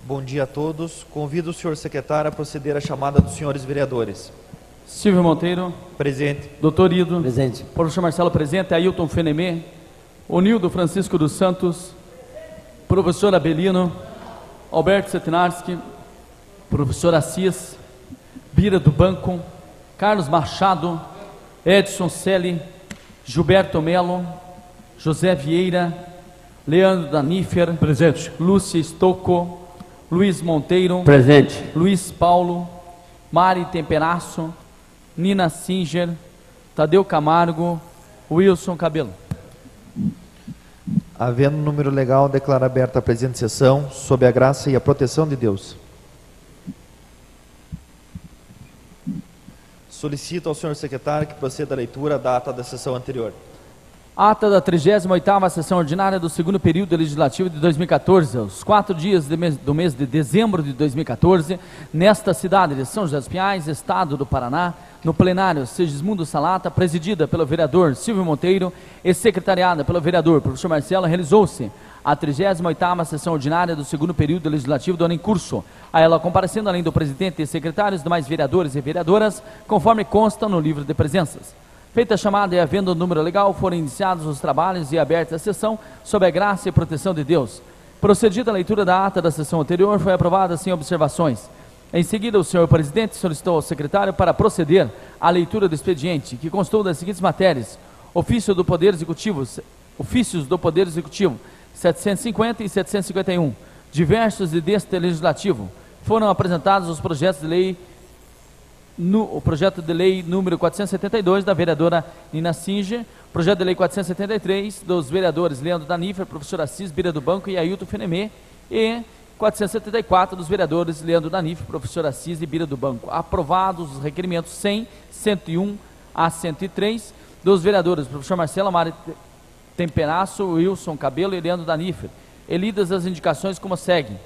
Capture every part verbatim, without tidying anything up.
Bom dia a todos. Convido o senhor secretário a proceder à chamada dos senhores vereadores. Silvio Monteiro. Presente. Doutor Ido. Presente. Professor Marcelo presente. Ailton Fenemê. Onildo Francisco dos Santos. Professor Abelino. Alberto Setinarski. Professor Assis. Bira do Banco. Carlos Machado. Edson Selle. Gilberto Melo. José Vieira. Leandro Danífer. Presente. Lúcia Stocco. Luiz Monteiro. Presente. Luiz Paulo. Mari Temperaço. Nina Singer. Tadeu Camargo. Wilson Cabelo. Havendo número legal, declaro aberta a presente sessão, sob a graça e a proteção de Deus. Solicito ao senhor secretário que proceda à leitura da ata da sessão anterior. Ata da trigésima oitava sessão ordinária do segundo período legislativo de dois mil e quatorze, aos quatro dias de mês, do mês de dezembro de dois mil e quatorze, nesta cidade de São José dos Pinhais, estado do Paraná, no plenário Segismundo Salata, presidida pelo vereador Silvio Monteiro e secretariada pelo vereador professor Marcelo, realizou-se a trigésima oitava sessão ordinária do segundo período legislativo do ano em curso, a ela comparecendo além do presidente e secretários, demais vereadores e vereadoras, conforme consta no livro de presenças. Feita a chamada e havendo o número legal, foram iniciados os trabalhos e aberta a sessão sob a graça e proteção de Deus. Procedida a leitura da ata da sessão anterior, foi aprovada sem observações. Em seguida, o senhor presidente solicitou ao secretário para proceder à leitura do expediente, que constou das seguintes matérias: ofício do Poder Executivo, ofícios do Poder Executivo, setecentos e cinquenta e setecentos e cinquenta e um, diversos e deste legislativo. Foram apresentados os projetos de lei No, o projeto de lei número quatrocentos e setenta e dois, da vereadora Nina Singer, projeto de lei quatrocentos e setenta e três, dos vereadores Leandro Danífer, professor Assis, Bira do Banco e Ailton Fenemê, e quatrocentos e setenta e quatro, dos vereadores Leandro Danífer, professor Assis e Bira do Banco. Aprovados os requerimentos cem, cento e um a cento e três, dos vereadores professor Marcelo, Mari Temperaço, Wilson Cabelo e Leandro Danífer, e lidas as indicações como segue: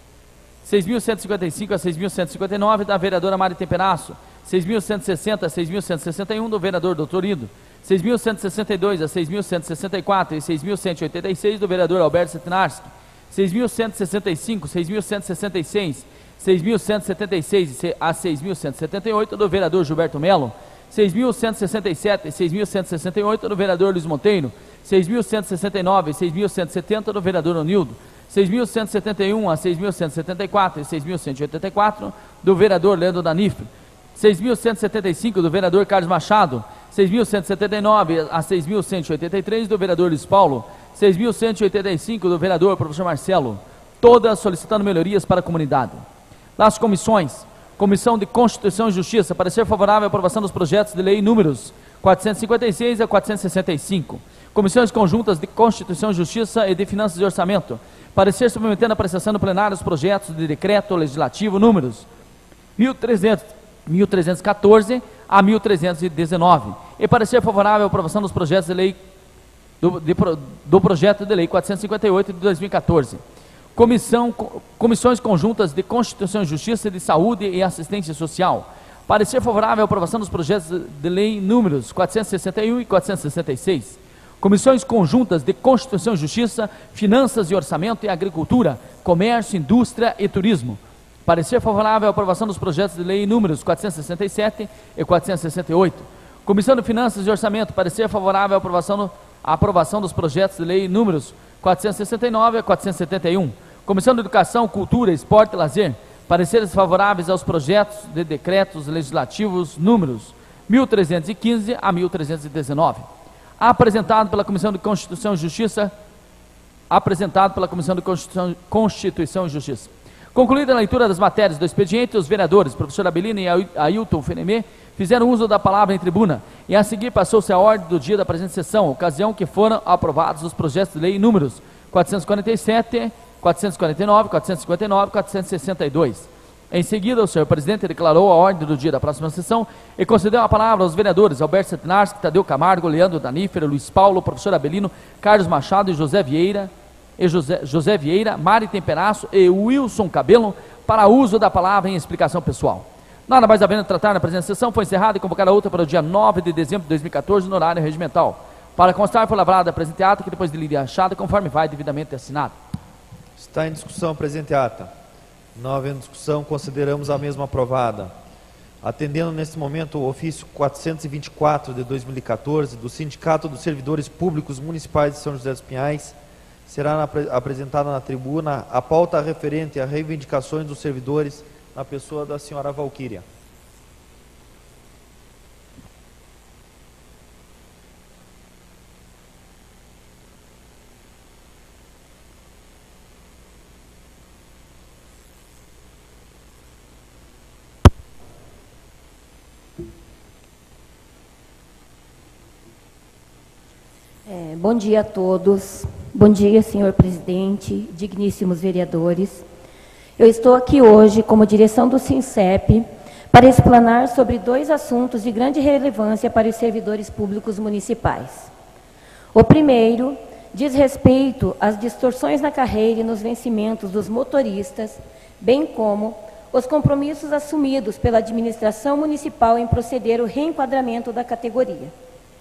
seis mil cento e cinquenta e cinco a seis mil cento e cinquenta e nove, da vereadora Mari Temperaço, seis mil cento e sessenta a seis mil cento e sessenta e um, do vereador doutor Ido, seis mil cento e sessenta e dois a seis mil cento e sessenta e quatro e seis mil cento e oitenta e seis, do vereador Alberto Setinarski, seis mil cento e sessenta e cinco, seis mil cento e sessenta e seis, seis mil cento e setenta e seis a seis mil cento e setenta e oito, do vereador Gilberto Melo, seis mil cento e sessenta e sete e seis mil cento e sessenta e oito, do vereador Luiz Monteiro, seis mil cento e sessenta e nove e seis mil cento e setenta, do vereador Onildo, seis mil cento e setenta e um a seis mil cento e setenta e quatro e seis mil cento e oitenta e quatro, do vereador Leandro Danífer, seis mil cento e setenta e cinco, do vereador Carlos Machado, seis mil cento e setenta e nove a seis mil cento e oitenta e três, do vereador Luiz Paulo, seis mil cento e oitenta e cinco, do vereador professor Marcelo, todas solicitando melhorias para a comunidade. Das comissões: Comissão de Constituição e Justiça, parecer favorável à aprovação dos projetos de lei números quatrocentos e cinquenta e seis a quatrocentos e sessenta e cinco. Comissões conjuntas de Constituição e Justiça e de Finanças e Orçamento, parecer submetendo a apreciação no plenário os projetos de decreto legislativo números mil trezentos, mil trezentos e quatorze a mil trezentos e dezenove, e parecer favorável à aprovação dos projetos de lei do, de, do projeto de lei quatrocentos e cinquenta e oito de dois mil e quatorze. Comissão, comissões conjuntas de Constituição e Justiça, de Saúde e Assistência Social, parecer favorável à aprovação dos projetos de lei números quatrocentos e sessenta e um e quatrocentos e sessenta e seis. Comissões conjuntas de Constituição e Justiça, Finanças e Orçamento e Agricultura, Comércio, Indústria e Turismo. Parecer favorável à aprovação dos projetos de lei números quatrocentos e sessenta e sete e quatrocentos e sessenta e oito. Comissão de Finanças e Orçamento, parecer favorável à aprovação, no, à aprovação dos projetos de lei números quatrocentos e sessenta e nove a quatrocentos e setenta e um. Comissão de Educação, Cultura, Esporte e Lazer, pareceres favoráveis aos projetos de decretos legislativos números mil trezentos e quinze a mil trezentos e dezenove. Apresentado pela Comissão de Constituição e Justiça, apresentado pela Comissão de Constituição, Constituição e Justiça. Concluída a leitura das matérias do expediente, os vereadores, professor Abelino e Ailton Fenemê, fizeram uso da palavra em tribuna, e a seguir passou-se a ordem do dia da presente sessão, ocasião que foram aprovados os projetos de lei números quatrocentos e quarenta e sete, quatrocentos e quarenta e nove, quatrocentos e cinquenta e nove e quatrocentos e sessenta e dois. Em seguida, o senhor presidente declarou a ordem do dia da próxima sessão e concedeu a palavra aos vereadores Alberto Setinarski, Tadeu Camargo, Leandro Danífer, Luiz Paulo, professor Abelino, Carlos Machado e José Vieira, e José, José Vieira, Mari Temperaço e Wilson Cabelo, para uso da palavra em explicação pessoal. Nada mais havendo de tratar na presente sessão, foi encerrada e convocada outra para o dia nove de dezembro de dois mil e quatorze, no horário regimental. Para constar, foi lavrada a presente ata, que depois de lida e achada, conforme vai devidamente assinado. Está em discussão a presente ata. Não havendo discussão, consideramos a mesma aprovada. Atendendo neste momento o ofício quatrocentos e vinte e quatro de dois mil e quatorze do Sindicato dos Servidores Públicos Municipais de São José dos Pinhais, será na, apresentada na tribuna a pauta referente a reivindicações dos servidores na pessoa da senhora Valquíria. É, bom dia a todos. Bom dia, senhor presidente, digníssimos vereadores. Eu estou aqui hoje como direção do SINCEP para explanar sobre dois assuntos de grande relevância para os servidores públicos municipais. O primeiro diz respeito às distorções na carreira e nos vencimentos dos motoristas, bem como os compromissos assumidos pela administração municipal em proceder ao reenquadramento da categoria.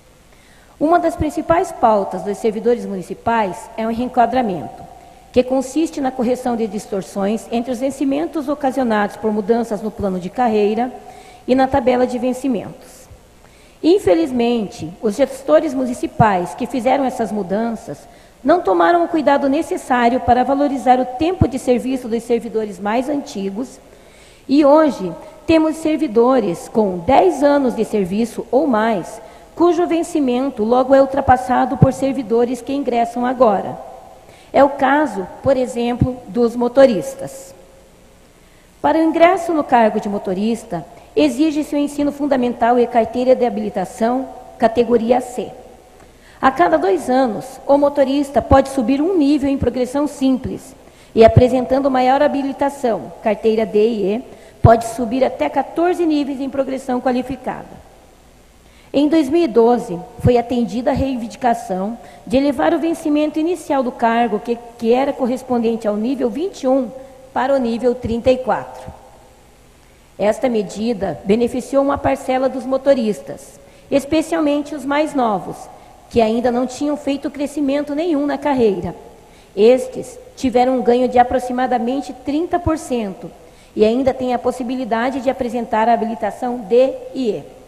Uma das principais pautas dos servidores municipais é o reenquadramento, que consiste na correção de distorções entre os vencimentos ocasionados por mudanças no plano de carreira e na tabela de vencimentos. Infelizmente, os gestores municipais que fizeram essas mudanças não tomaram o cuidado necessário para valorizar o tempo de serviço dos servidores mais antigos e hoje temos servidores com dez anos de serviço ou mais, cujo vencimento logo é ultrapassado por servidores que ingressam agora. É o caso, por exemplo, dos motoristas. Para o ingresso no cargo de motorista, exige-se o ensino fundamental e carteira de habilitação, categoria C. A cada dois anos, o motorista pode subir um nível em progressão simples e, apresentando maior habilitação, carteira D e E, pode subir até quatorze níveis em progressão qualificada. Em dois mil e doze, foi atendida a reivindicação de elevar o vencimento inicial do cargo, que, que era correspondente ao nível vinte e um, para o nível trinta e quatro. Esta medida beneficiou uma parcela dos motoristas, especialmente os mais novos, que ainda não tinham feito crescimento nenhum na carreira. Estes tiveram um ganho de aproximadamente trinta por cento e ainda têm a possibilidade de apresentar a habilitação D e E.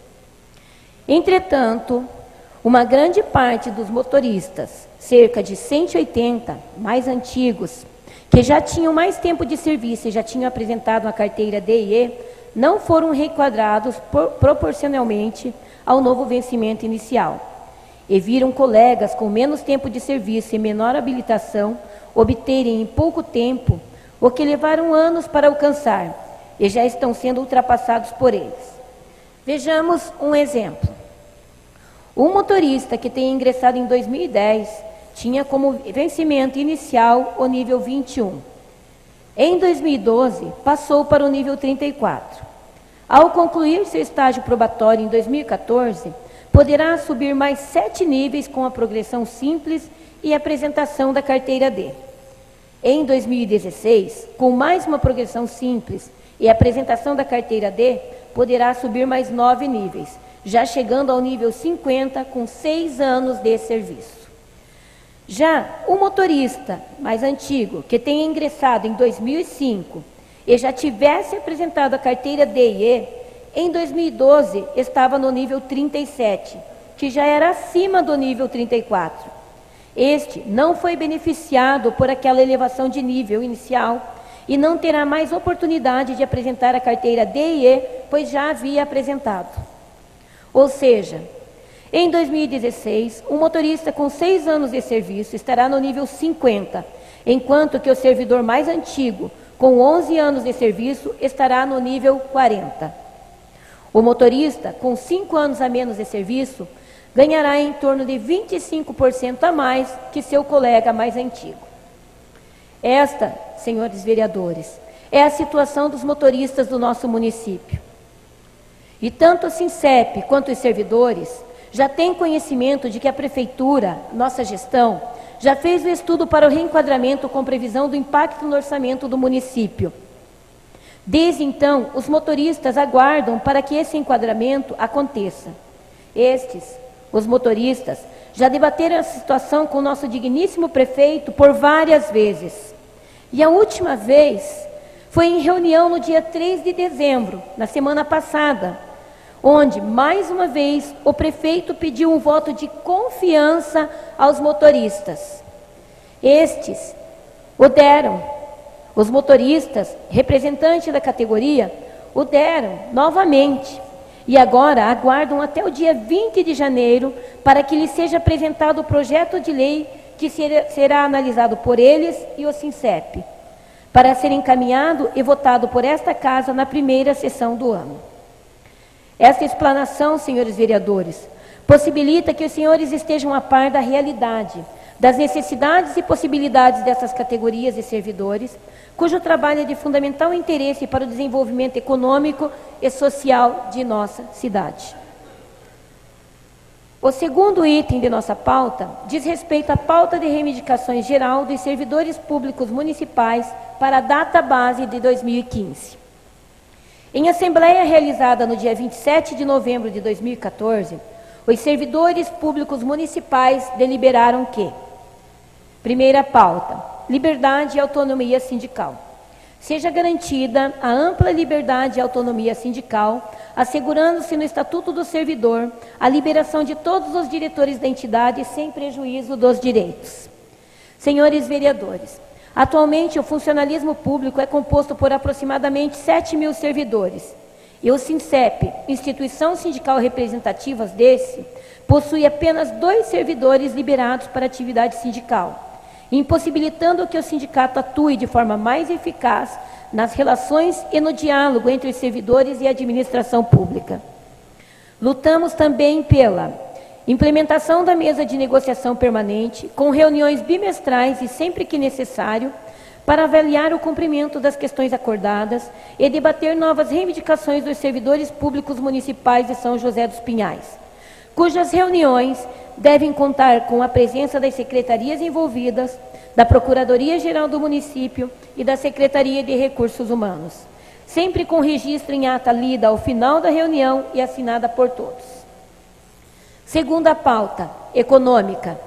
Entretanto, uma grande parte dos motoristas, cerca de cento e oitenta, mais antigos, que já tinham mais tempo de serviço e já tinham apresentado a carteira D e E, não foram requadrados por, proporcionalmente ao novo vencimento inicial. E viram colegas com menos tempo de serviço e menor habilitação obterem em pouco tempo o que levaram anos para alcançar e já estão sendo ultrapassados por eles. Vejamos um exemplo. Um motorista que tenha ingressado em dois mil e dez tinha como vencimento inicial o nível vinte e um. Em dois mil e doze, passou para o nível trinta e quatro. Ao concluir seu estágio probatório em dois mil e quatorze, poderá subir mais sete níveis com a progressão simples e apresentação da carteira D. Em dois mil e dezesseis, com mais uma progressão simples e apresentação da carteira D, poderá subir mais nove níveis, já chegando ao nível cinquenta com seis anos de serviço. Já o motorista mais antigo, que tenha ingressado em dois mil e cinco e já tivesse apresentado a carteira D e E, em dois mil e doze estava no nível trinta e sete, que já era acima do nível trinta e quatro. Este não foi beneficiado por aquela elevação de nível inicial e não terá mais oportunidade de apresentar a carteira D e E, pois já havia apresentado. Ou seja, em dois mil e dezesseis, um motorista com seis anos de serviço estará no nível cinquenta, enquanto que o servidor mais antigo, com onze anos de serviço, estará no nível quarenta. O motorista com cinco anos a menos de serviço ganhará em torno de vinte e cinco por cento a mais que seu colega mais antigo. Esta, senhores vereadores, é a situação dos motoristas do nosso município. E tanto o SINCEP quanto os servidores já têm conhecimento de que a Prefeitura, nossa gestão, já fez o estudo para o reenquadramento com previsão do impacto no orçamento do município. Desde então, os motoristas aguardam para que esse enquadramento aconteça. Estes, os motoristas, já debateram a situação com o nosso digníssimo prefeito por várias vezes. E a última vez foi em reunião no dia três de dezembro, na semana passada, onde, mais uma vez, o prefeito pediu um voto de confiança aos motoristas. Estes o deram. Os motoristas, representantes da categoria, o deram novamente. E agora aguardam até o dia vinte de janeiro para que lhes seja apresentado o projeto de lei que será, será analisado por eles e o SINCEP, para ser encaminhado e votado por esta Casa na primeira sessão do ano. Esta explanação, senhores vereadores, possibilita que os senhores estejam a par da realidade, das necessidades e possibilidades dessas categorias de servidores, cujo trabalho é de fundamental interesse para o desenvolvimento econômico e social de nossa cidade. O segundo item de nossa pauta diz respeito à pauta de reivindicações geral dos servidores públicos municipais para a data base de dois mil e quinze. Em assembleia realizada no dia vinte e sete de novembro de dois mil e quatorze, os servidores públicos municipais deliberaram que: primeira pauta, liberdade e autonomia sindical. Seja garantida a ampla liberdade e autonomia sindical, assegurando-se no Estatuto do Servidor a liberação de todos os diretores da entidade sem prejuízo dos direitos. Senhores vereadores, atualmente o funcionalismo público é composto por aproximadamente sete mil servidores, e o SINCEP, instituição sindical representativa desse, possui apenas dois servidores liberados para atividade sindical, impossibilitando que o sindicato atue de forma mais eficaz nas relações e no diálogo entre os servidores e a administração pública. Lutamos também pela implementação da mesa de negociação permanente, com reuniões bimestrais e sempre que necessário, para avaliar o cumprimento das questões acordadas e debater novas reivindicações dos servidores públicos municipais de São José dos Pinhais, cujas reuniões devem contar com a presença das secretarias envolvidas, da Procuradoria-Geral do Município e da Secretaria de Recursos Humanos, sempre com registro em ata lida ao final da reunião e assinada por todos. Segunda pauta, econômica.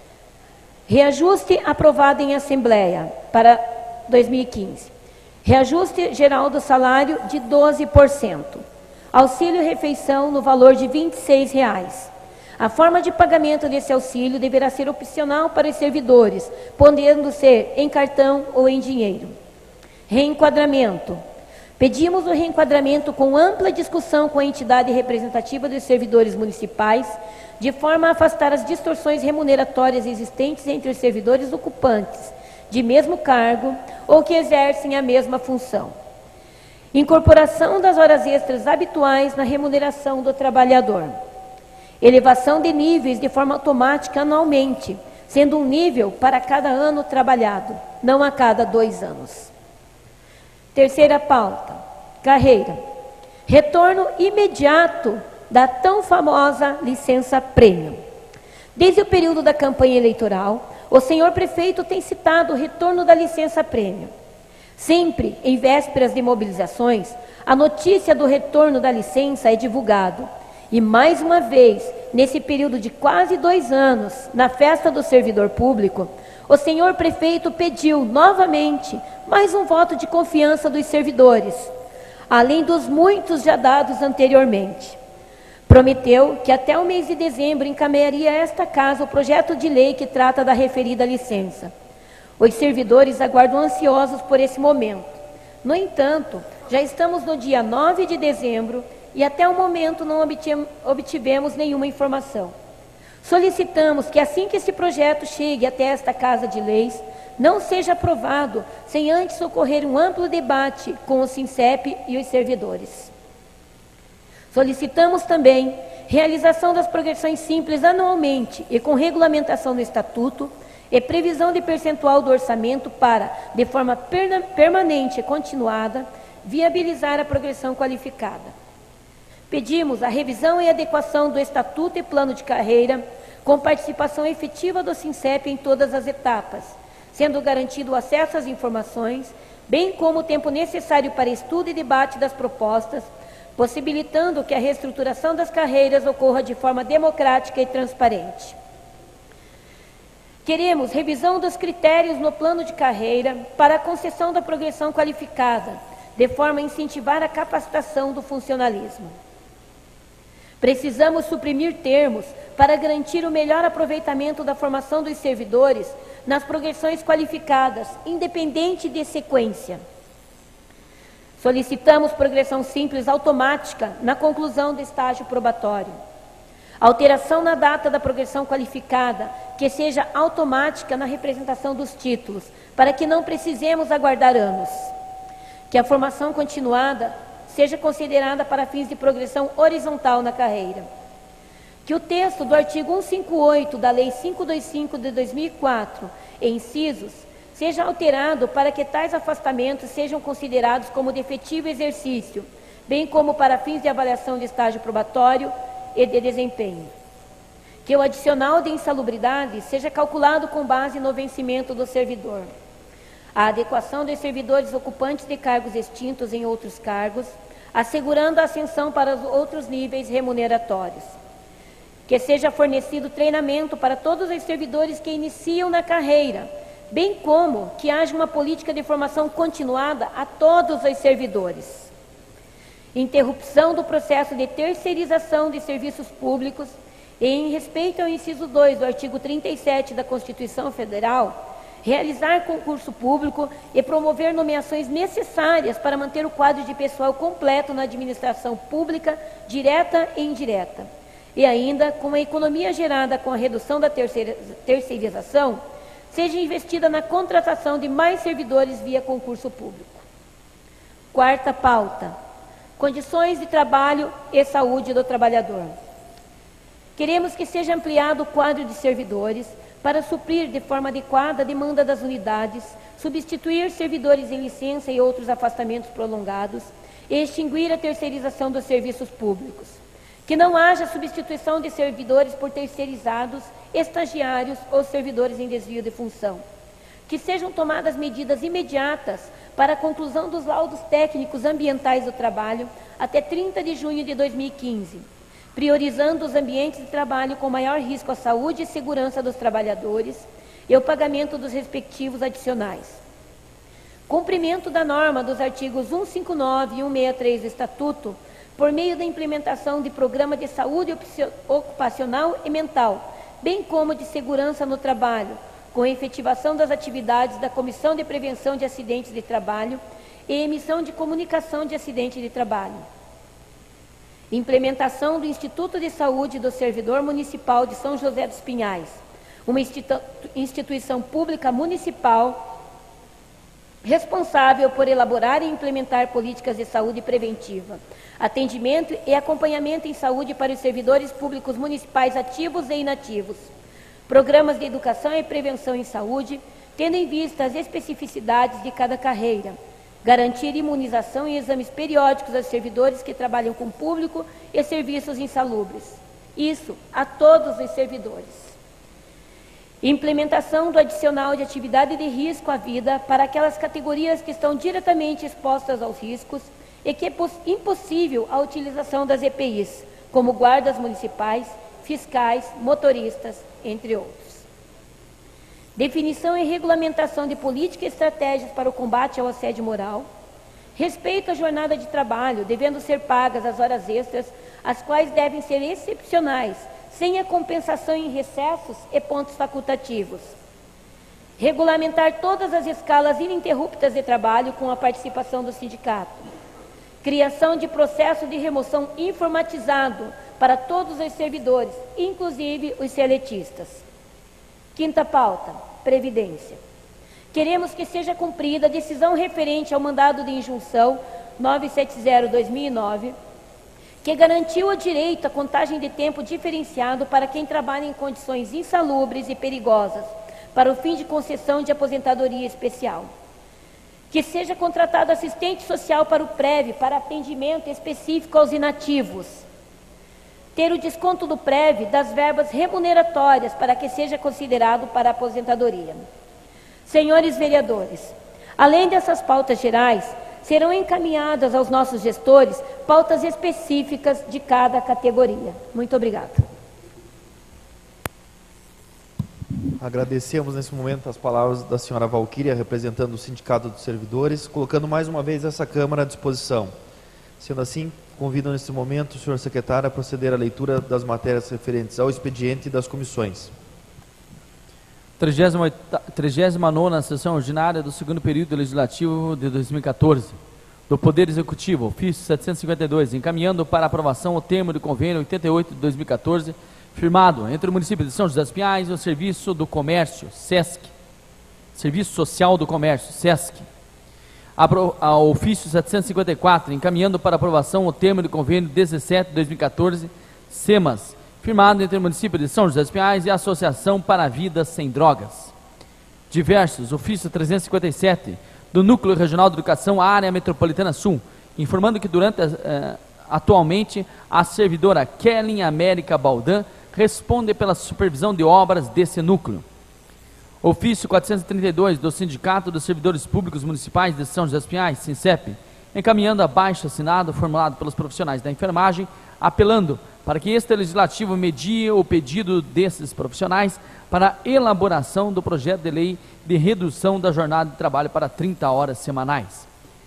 Reajuste aprovado em Assembleia para dois mil e quinze. Reajuste geral do salário de doze por cento. Auxílio-refeição no valor de vinte e seis reais. A forma de pagamento desse auxílio deverá ser opcional para os servidores, podendo ser em cartão ou em dinheiro. Reenquadramento. Pedimos o reenquadramento com ampla discussão com a entidade representativa dos servidores municipais, de forma a afastar as distorções remuneratórias existentes entre os servidores ocupantes de mesmo cargo ou que exercem a mesma função. Incorporação das horas extras habituais na remuneração do trabalhador. Elevação de níveis de forma automática anualmente, sendo um nível para cada ano trabalhado, não a cada dois anos. Terceira pauta, carreira. Retorno imediato da tão famosa licença prêmio. Desde o período da campanha eleitoral, o senhor prefeito tem citado o retorno da licença prêmio. Sempre, em vésperas de mobilizações, a notícia do retorno da licença é divulgado. E, mais uma vez, nesse período de quase dois anos, na festa do servidor público, o senhor prefeito pediu novamente mais um voto de confiança dos servidores, além dos muitos já dados anteriormente. Prometeu que até o mês de dezembro encaminharia a esta casa o projeto de lei que trata da referida licença. Os servidores aguardam ansiosos por esse momento. No entanto, já estamos no dia nove de dezembro e até o momento não obtivemos nenhuma informação. Solicitamos que assim que esse projeto chegue até esta Casa de Leis, não seja aprovado sem antes ocorrer um amplo debate com o SINCEP e os servidores. Solicitamos também realização das progressões simples anualmente e com regulamentação no Estatuto e previsão de percentual do orçamento para, de forma permanente e continuada, viabilizar a progressão qualificada. Pedimos a revisão e adequação do Estatuto e Plano de Carreira, com participação efetiva do SINCEP em todas as etapas, sendo garantido o acesso às informações, bem como o tempo necessário para estudo e debate das propostas, possibilitando que a reestruturação das carreiras ocorra de forma democrática e transparente. Queremos revisão dos critérios no plano de carreira para a concessão da progressão qualificada, de forma a incentivar a capacitação do funcionalismo. Precisamos suprimir termos para garantir o melhor aproveitamento da formação dos servidores nas progressões qualificadas, independente de sequência. Solicitamos progressão simples automática na conclusão do estágio probatório. Alteração na data da progressão qualificada, que seja automática na representação dos títulos, para que não precisemos aguardar anos. Que a formação continuada seja considerada para fins de progressão horizontal na carreira. Que o texto do artigo cento e cinquenta e oito da Lei quinhentos e vinte e cinco de dois mil e quatro, em incisos, seja alterado para que tais afastamentos sejam considerados como de efetivo exercício, bem como para fins de avaliação de estágio probatório e de desempenho. Que o adicional de insalubridade seja calculado com base no vencimento do servidor. A adequação dos servidores ocupantes de cargos extintos em outros cargos, assegurando a ascensão para os outros níveis remuneratórios. Que seja fornecido treinamento para todos os servidores que iniciam na carreira, bem como que haja uma política de formação continuada a todos os servidores. Interrupção do processo de terceirização de serviços públicos e, em respeito ao inciso dois do artigo trinta e sete da Constituição Federal, realizar concurso público e promover nomeações necessárias para manter o quadro de pessoal completo na administração pública, direta e indireta. E ainda, com a economia gerada com a redução da terceira, terceirização, seja investida na contratação de mais servidores via concurso público. Quarta pauta: condições de trabalho e saúde do trabalhador. Queremos que seja ampliado o quadro de servidores para suprir de forma adequada a demanda das unidades, substituir servidores em licença e outros afastamentos prolongados e extinguir a terceirização dos serviços públicos. Que não haja substituição de servidores por terceirizados, estagiários ou servidores em desvio de função. Que sejam tomadas medidas imediatas para a conclusão dos laudos técnicos ambientais do trabalho até trinta de junho de dois mil e quinze, priorizando os ambientes de trabalho com maior risco à saúde e segurança dos trabalhadores e o pagamento dos respectivos adicionais. Cumprimento da norma dos artigos cento e cinquenta e nove e cento e sessenta e três do Estatuto, por meio da implementação de programa de saúde ocupacional e mental, bem como de segurança no trabalho, com a efetivação das atividades da Comissão de Prevenção de Acidentes de Trabalho e emissão de comunicação de acidente de trabalho. Implementação do Instituto de Saúde do Servidor Municipal de São José dos Pinhais, uma institu- instituição pública municipal responsável por elaborar e implementar políticas de saúde preventiva, atendimento e acompanhamento em saúde para os servidores públicos municipais ativos e inativos, programas de educação e prevenção em saúde, tendo em vista as especificidades de cada carreira, garantir imunização e exames periódicos aos servidores que trabalham com público e serviços insalubres. Isso a todos os servidores. Implementação do adicional de atividade de risco à vida para aquelas categorias que estão diretamente expostas aos riscos e que é impossível a utilização das E P Is, como guardas municipais, fiscais, motoristas, entre outros. Definição e regulamentação de políticas e estratégias para o combate ao assédio moral. Respeito à jornada de trabalho, devendo ser pagas as horas extras, as quais devem ser excepcionais, sem a compensação em recessos e pontos facultativos. Regulamentar todas as escalas ininterruptas de trabalho com a participação do sindicato. Criação de processo de remoção informatizado para todos os servidores, inclusive os seletistas. Quinta pauta: Previdência. Queremos que seja cumprida a decisão referente ao mandado de injunção novecentos e setenta barra dois mil e nove, que garantiu o direito à contagem de tempo diferenciado para quem trabalha em condições insalubres e perigosas, para o fim de concessão de aposentadoria especial. Que seja contratado assistente social para o Prev, para atendimento específico aos inativos. Ter o desconto do Prev das verbas remuneratórias para que seja considerado para a aposentadoria. Senhores vereadores, além dessas pautas gerais, serão encaminhadas aos nossos gestores pautas específicas de cada categoria. Muito obrigada. Agradecemos nesse momento as palavras da senhora Valquíria, representando o Sindicato dos Servidores, colocando mais uma vez essa Câmara à disposição. Sendo assim, convido nesse momento o senhor secretário a proceder à leitura das matérias referentes ao expediente e das comissões. trigésima nona Sessão Ordinária do segundo período legislativo de dois mil e quatorze. Do Poder Executivo, ofício setecentos e cinquenta e dois, encaminhando para aprovação o termo do convênio oitenta e oito de dois mil e quatorze, firmado entre o município de São José dos Pinhais e o Serviço do Comércio, SESC, Serviço Social do Comércio, SESC. Apro, ao ofício setecentos e cinquenta e quatro, encaminhando para aprovação o termo do convênio dezessete de dois mil e quatorze, SEMAS, firmado entre o município de São José dos Pinhais e a Associação para a Vida Sem Drogas. Diversos, ofício trezentos e cinquenta e sete, do Núcleo Regional de Educação, Área Metropolitana Sul, informando que durante eh, atualmente a servidora Kelly América Baldan responde pela supervisão de obras desse núcleo. Ofício quatrocentos e trinta e dois, do Sindicato dos Servidores Públicos Municipais de São José dos Pinhais, SINCEP, encaminhando abaixo assinado formulado pelos profissionais da enfermagem, apelando para que este legislativo medie o pedido desses profissionais para a elaboração do projeto de lei de redução da jornada de trabalho para trinta horas semanais.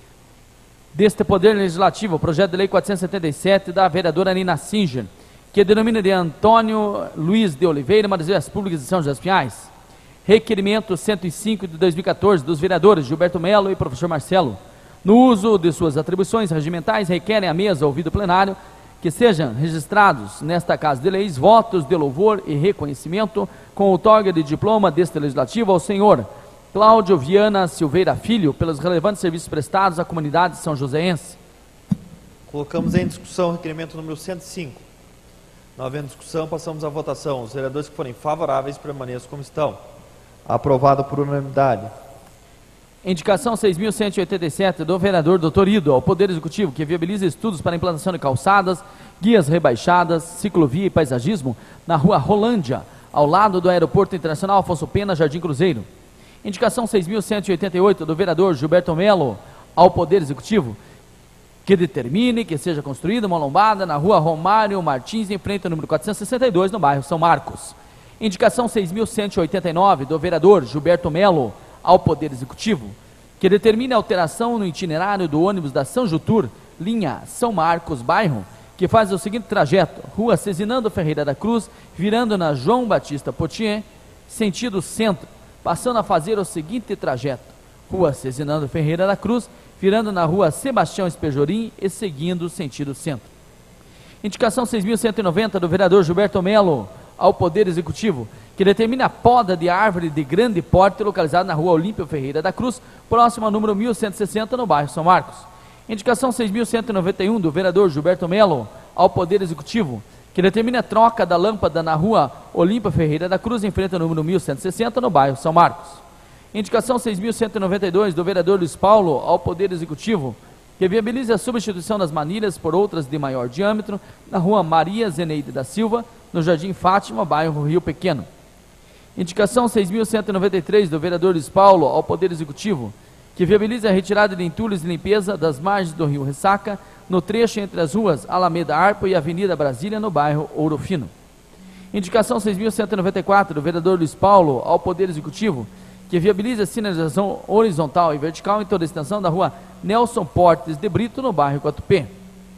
Deste Poder Legislativo, o projeto de lei quatrocentos e setenta e sete da vereadora Nina Singer, que denomina de Antônio Luiz de Oliveira, Madeiras Públicas de São José dos Pinhais. Requerimento cento e cinco de dois mil e quatorze dos vereadores Gilberto Melo e professor Marcelo. No uso de suas atribuições regimentais, requerem à mesa ouvido plenário que sejam registrados nesta Casa de Leis votos de louvor e reconhecimento com outorga de diploma deste legislativo ao senhor Cláudio Viana Silveira Filho pelos relevantes serviços prestados à comunidade são joséense. Colocamos em discussão o requerimento número cento e cinco. Não havendo discussão, passamos à votação. Os vereadores que forem favoráveis permaneçam como estão. Aprovado por unanimidade. Indicação seis mil cento e oitenta e sete do vereador doutor Ido ao Poder Executivo, que viabiliza estudos para a implantação de calçadas, guias rebaixadas, ciclovia e paisagismo na rua Rolândia, ao lado do Aeroporto Internacional Afonso Pena, Jardim Cruzeiro. Indicação seis mil cento e oitenta e oito do vereador Gilberto Melo ao Poder Executivo, que determine que seja construída uma lombada na rua Romário Martins, em frente ao número quatrocentos e sessenta e dois, no bairro São Marcos. Indicação seis mil cento e oitenta e nove do vereador Gilberto Melo ao Poder Executivo, que determine a alteração no itinerário do ônibus da São Jutur, linha São Marcos, bairro, que faz o seguinte trajeto: Rua Cezinando Ferreira da Cruz, virando na João Batista Potier, sentido centro, passando a fazer o seguinte trajeto: Rua Cezinando Ferreira da Cruz, virando na Rua Sebastião Espejorim e seguindo sentido centro. Indicação seis mil cento e noventa do vereador Gilberto Melo ao Poder Executivo, que determine a poda de árvore de grande porte localizada na Rua Olímpio Ferreira da Cruz, próximo ao número mil cento e sessenta, no bairro São Marcos. Indicação seis mil cento e noventa e um do vereador Gilberto Melo ao Poder Executivo, que determine a troca da lâmpada na Rua Olímpio Ferreira da Cruz, em frente ao número mil cento e sessenta, no bairro São Marcos. Indicação seis mil cento e noventa e dois do vereador Luiz Paulo ao Poder Executivo, que viabilize a substituição das manilhas por outras de maior diâmetro na Rua Maria Zeneide da Silva, no Jardim Fátima, bairro Rio Pequeno. Indicação seis mil cento e noventa e três do vereador Luiz Paulo ao Poder Executivo, que viabilize a retirada de entulhos e limpeza das margens do Rio Ressaca, no trecho entre as ruas Alameda Arpo e Avenida Brasília, no bairro Ouro Fino. Indicação seis mil cento e noventa e quatro do vereador Luiz Paulo ao Poder Executivo, que viabilize a sinalização horizontal e vertical em toda a extensão da Rua Nelson Portes de Brito, no bairro Quatupé.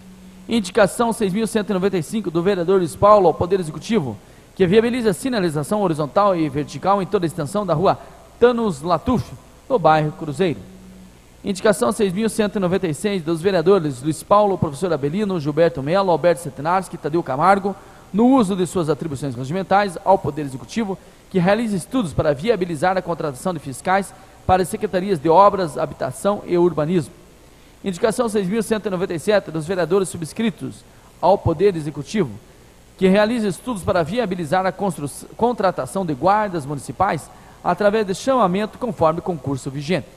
Indicação seis mil cento e noventa e cinco do vereador Luiz Paulo ao Poder Executivo, que viabiliza a sinalização horizontal e vertical em toda a extensão da Rua Tanos Latuf, no bairro Cruzeiro. Indicação seis mil cento e noventa e seis dos vereadores Luiz Paulo, professor Abelino, Gilberto Melo, Alberto Setenarski e Tadeu Camargo, no uso de suas atribuições regimentais ao Poder Executivo, que realize estudos para viabilizar a contratação de fiscais para as secretarias de Obras, Habitação e Urbanismo. Indicação seis mil cento e noventa e sete dos vereadores subscritos ao Poder Executivo, que realize estudos para viabilizar a contratação de guardas municipais através de chamamento conforme concurso vigente.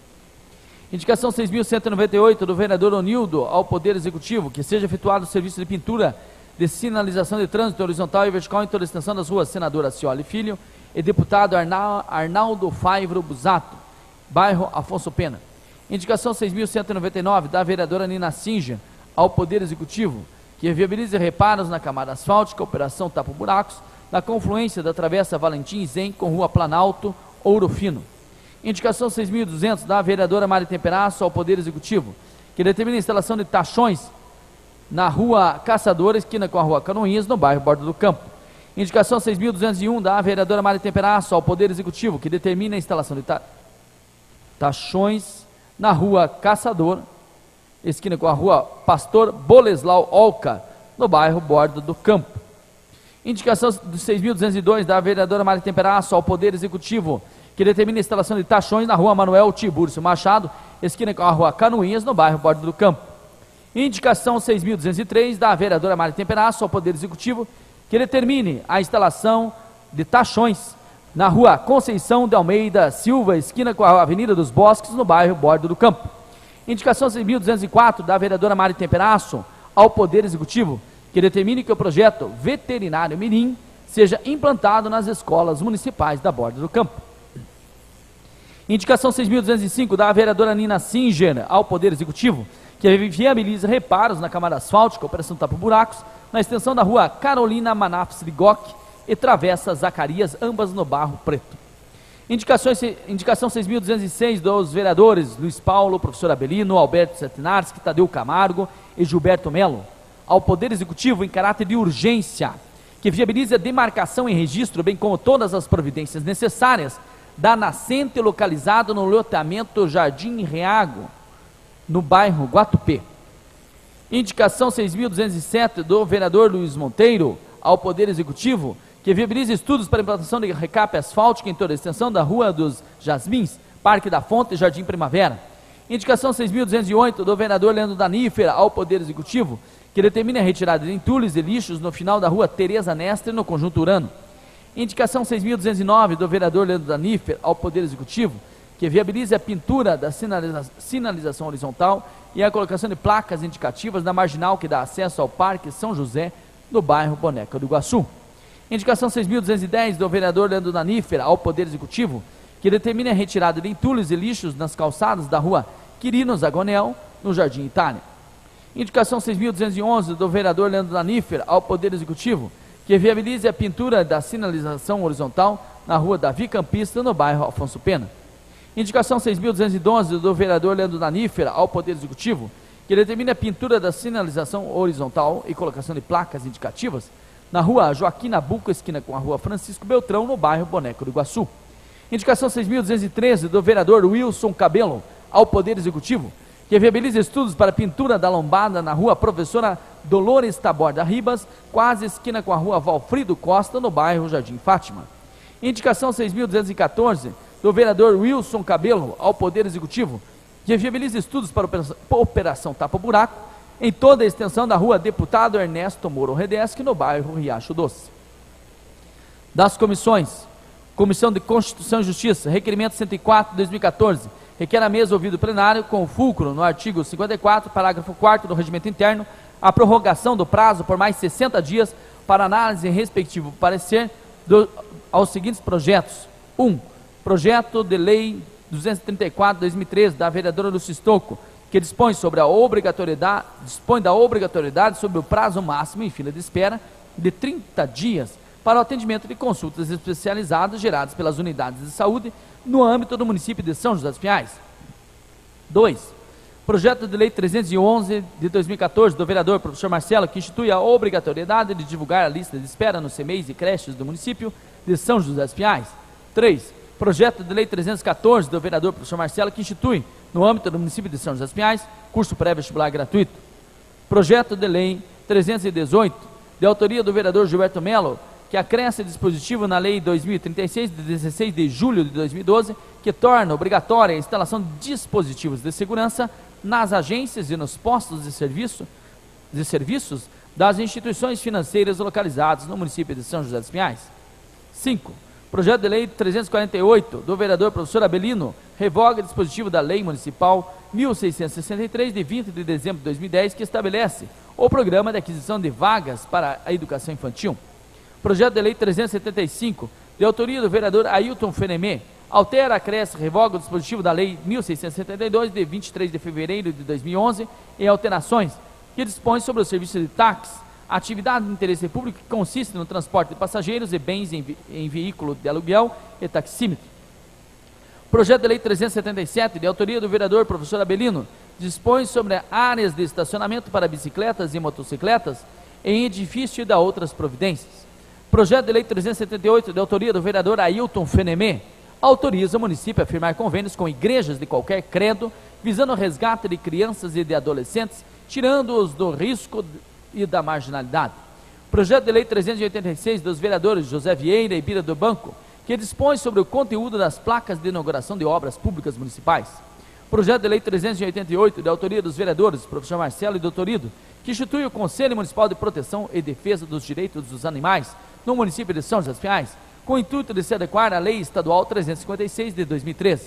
Indicação seis mil cento e noventa e oito do vereador Onildo ao Poder Executivo, que seja efetuado o serviço de pintura de sinalização de trânsito horizontal e vertical em toda a extensão das ruas Senador Acioli Filho e deputado Arnaldo Faivro Busato, bairro Afonso Pena. Indicação seis mil cento e noventa e nove da vereadora Nina Singer ao Poder Executivo, que viabilize reparos na camada asfáltica, operação tapa-buracos, na confluência da Travessa Valentim Zen com Rua Planalto, Ouro Fino. Indicação seis mil e duzentos da vereadora Mari Temperaço ao Poder Executivo, que determina a instalação de tachões na Rua Caçador, esquina com a Rua Canoinhas, no bairro Borda do Campo. Indicação seis mil duzentos e um da vereadora Mari Temperaço ao Poder Executivo, que determina a instalação de ta tachões na Rua Caçador, esquina com a Rua Pastor Boleslau Olca, no bairro Borda do Campo. Indicação do seis mil duzentos e dois da vereadora Mari Temperaço ao Poder Executivo, que determina a instalação de tachões na Rua Manuel Tiburcio Machado, esquina com a Rua Canoinhas, no bairro Borda do Campo. Indicação seis mil duzentos e três da vereadora Mari Temperaço ao Poder Executivo, que determine a instalação de tachões na Rua Conceição de Almeida Silva, esquina com a Avenida dos Bosques, no bairro Borda do Campo. Indicação seis mil duzentos e quatro da vereadora Mari Temperaço ao Poder Executivo, que determine que o projeto veterinário Mirim seja implantado nas escolas municipais da Borda do Campo. Indicação seis mil duzentos e cinco da vereadora Nina Singer ao Poder Executivo, que viabiliza reparos na camada asfáltica, operação tapa-buracos, na extensão da Rua Carolina Manafs Ligoc e Travessa Zacarias, ambas no Barro Preto. Indicações, indicação seis mil duzentos e seis dos vereadores Luiz Paulo, professor Abelino, Alberto Satinarski, Tadeu Camargo e Gilberto Melo ao Poder Executivo em caráter de urgência, que viabilize a demarcação e registro, bem como todas as providências necessárias da nascente localizado no loteamento Jardim Reago, no bairro Guatupê. Indicação seis mil duzentos e sete do vereador Luiz Monteiro ao Poder Executivo, que viabiliza estudos para a implantação de recape asfáltico em toda a extensão da Rua dos Jasmins, Parque da Fonte e Jardim Primavera. Indicação seis mil duzentos e oito do vereador Leandro Danífer ao Poder Executivo, que determina a retirada de entulhos e lixos no final da Rua Tereza Nestre, no Conjunto Urano. Indicação seis mil duzentos e nove do vereador Leandro Danífer ao Poder Executivo, que viabilize a pintura da sinaliza sinalização horizontal e a colocação de placas indicativas na marginal que dá acesso ao Parque São José, no bairro Boneca do Iguaçu. Indicação seis mil duzentos e dez do vereador Leandro Danífer ao Poder Executivo, que determina a retirada de entulhos e lixos nas calçadas da Rua Quirino Zagonel, no Jardim Itália. Indicação seis mil duzentos e onze do vereador Leandro Danífer ao Poder Executivo, que viabilize a pintura da sinalização horizontal na Rua Davi Campista, no bairro Afonso Pena. Indicação seis mil duzentos e doze do vereador Leandro Danífer ao Poder Executivo, que determina a pintura da sinalização horizontal e colocação de placas indicativas na Rua Joaquim Nabuco, esquina com a Rua Francisco Beltrão, no bairro Boneco do Iguaçu. Indicação seis mil duzentos e treze do vereador Wilson Cabelo ao Poder Executivo, que viabiliza estudos para pintura da lombada na Rua Professora Dolores Taborda Ribas, quase esquina com a Rua Valfrido Costa, no bairro Jardim Fátima. Indicação seis mil duzentos e quatorze do vereador Wilson Cabelo ao Poder Executivo, que viabiliza estudos para a operação tapa-buraco em toda a extensão da Rua Deputado Ernesto Moro Redesque, no bairro Riacho Doce. Das comissões: Comissão de Constituição e Justiça, requerimento cento e quatro de dois mil e quatorze, requer a mesa ouvido plenário com fulcro no artigo cinquenta e quatro, parágrafo quarto do Regimento Interno, a prorrogação do prazo por mais sessenta dias para análise e respectivo parecer do, aos seguintes projetos. um. Projeto de Lei duzentos e trinta e quatro de dois mil e treze, da vereadora Lúcia Stocco, que dispõe sobre a obrigatoriedade, dispõe da obrigatoriedade sobre o prazo máximo em fila de espera de trinta dias para o atendimento de consultas especializadas geradas pelas unidades de saúde no âmbito do município de São José dos Pinhais. dois. Projeto de Lei trezentos e onze de dois mil e quatorze, do vereador professor Marcelo, que institui a obrigatoriedade de divulgar a lista de espera nos C M E Is e creches do município de São José dos Pinhais. três. Projeto de Lei trezentos e quatorze, do vereador professor Marcelo, que institui, no âmbito do município de São José dos Pinhais, curso pré-vestibular gratuito. Projeto de Lei trezentos e dezoito, de autoria do vereador Gilberto Melo, que acresce dispositivo na Lei dois mil e trinta e seis, de dezesseis de julho de dois mil e doze, que torna obrigatória a instalação de dispositivos de segurança nas agências e nos postos de serviço, de serviços das instituições financeiras localizadas no município de São José dos Pinhais. cinco. Projeto de Lei trezentos e quarenta e oito, do vereador professor Abelino, revoga dispositivo da Lei Municipal mil seiscentos e sessenta e três, de vinte de dezembro de dois mil e dez, que estabelece o Programa de Aquisição de Vagas para a Educação Infantil. Projeto de Lei trezentos e setenta e cinco, de autoria do vereador Ailton Fenemê, altera, acresce, revoga o dispositivo da Lei mil seiscentos e setenta e dois, de vinte e três de fevereiro de dois mil e onze, em alterações que dispõe sobre o serviço de táxi atividade de interesse público que consiste no transporte de passageiros e bens em, ve em veículo de aluguel e taxímetro. Projeto de lei trezentos e setenta e sete, de autoria do vereador professor Abelino, dispõe sobre áreas de estacionamento para bicicletas e motocicletas em edifício e dá outras providências. Projeto de lei trezentos e setenta e oito, de autoria do vereador Ailton Fenemê, autoriza o município a firmar convênios com igrejas de qualquer credo, visando o resgate de crianças e de adolescentes, tirando-os do risco e da marginalidade. Projeto de lei trezentos e oitenta e seis, dos vereadores José Vieira e Bira do Banco, que dispõe sobre o conteúdo das placas de inauguração de obras públicas municipais. Projeto de lei trezentos e oitenta e oito, de autoria dos vereadores professor Marcelo e doutor Ido, que institui o Conselho Municipal de Proteção e Defesa dos Direitos dos Animais no município de São José dos Pinhais, com o intuito de se adequar à Lei Estadual trezentos e cinquenta e seis de dois mil e treze.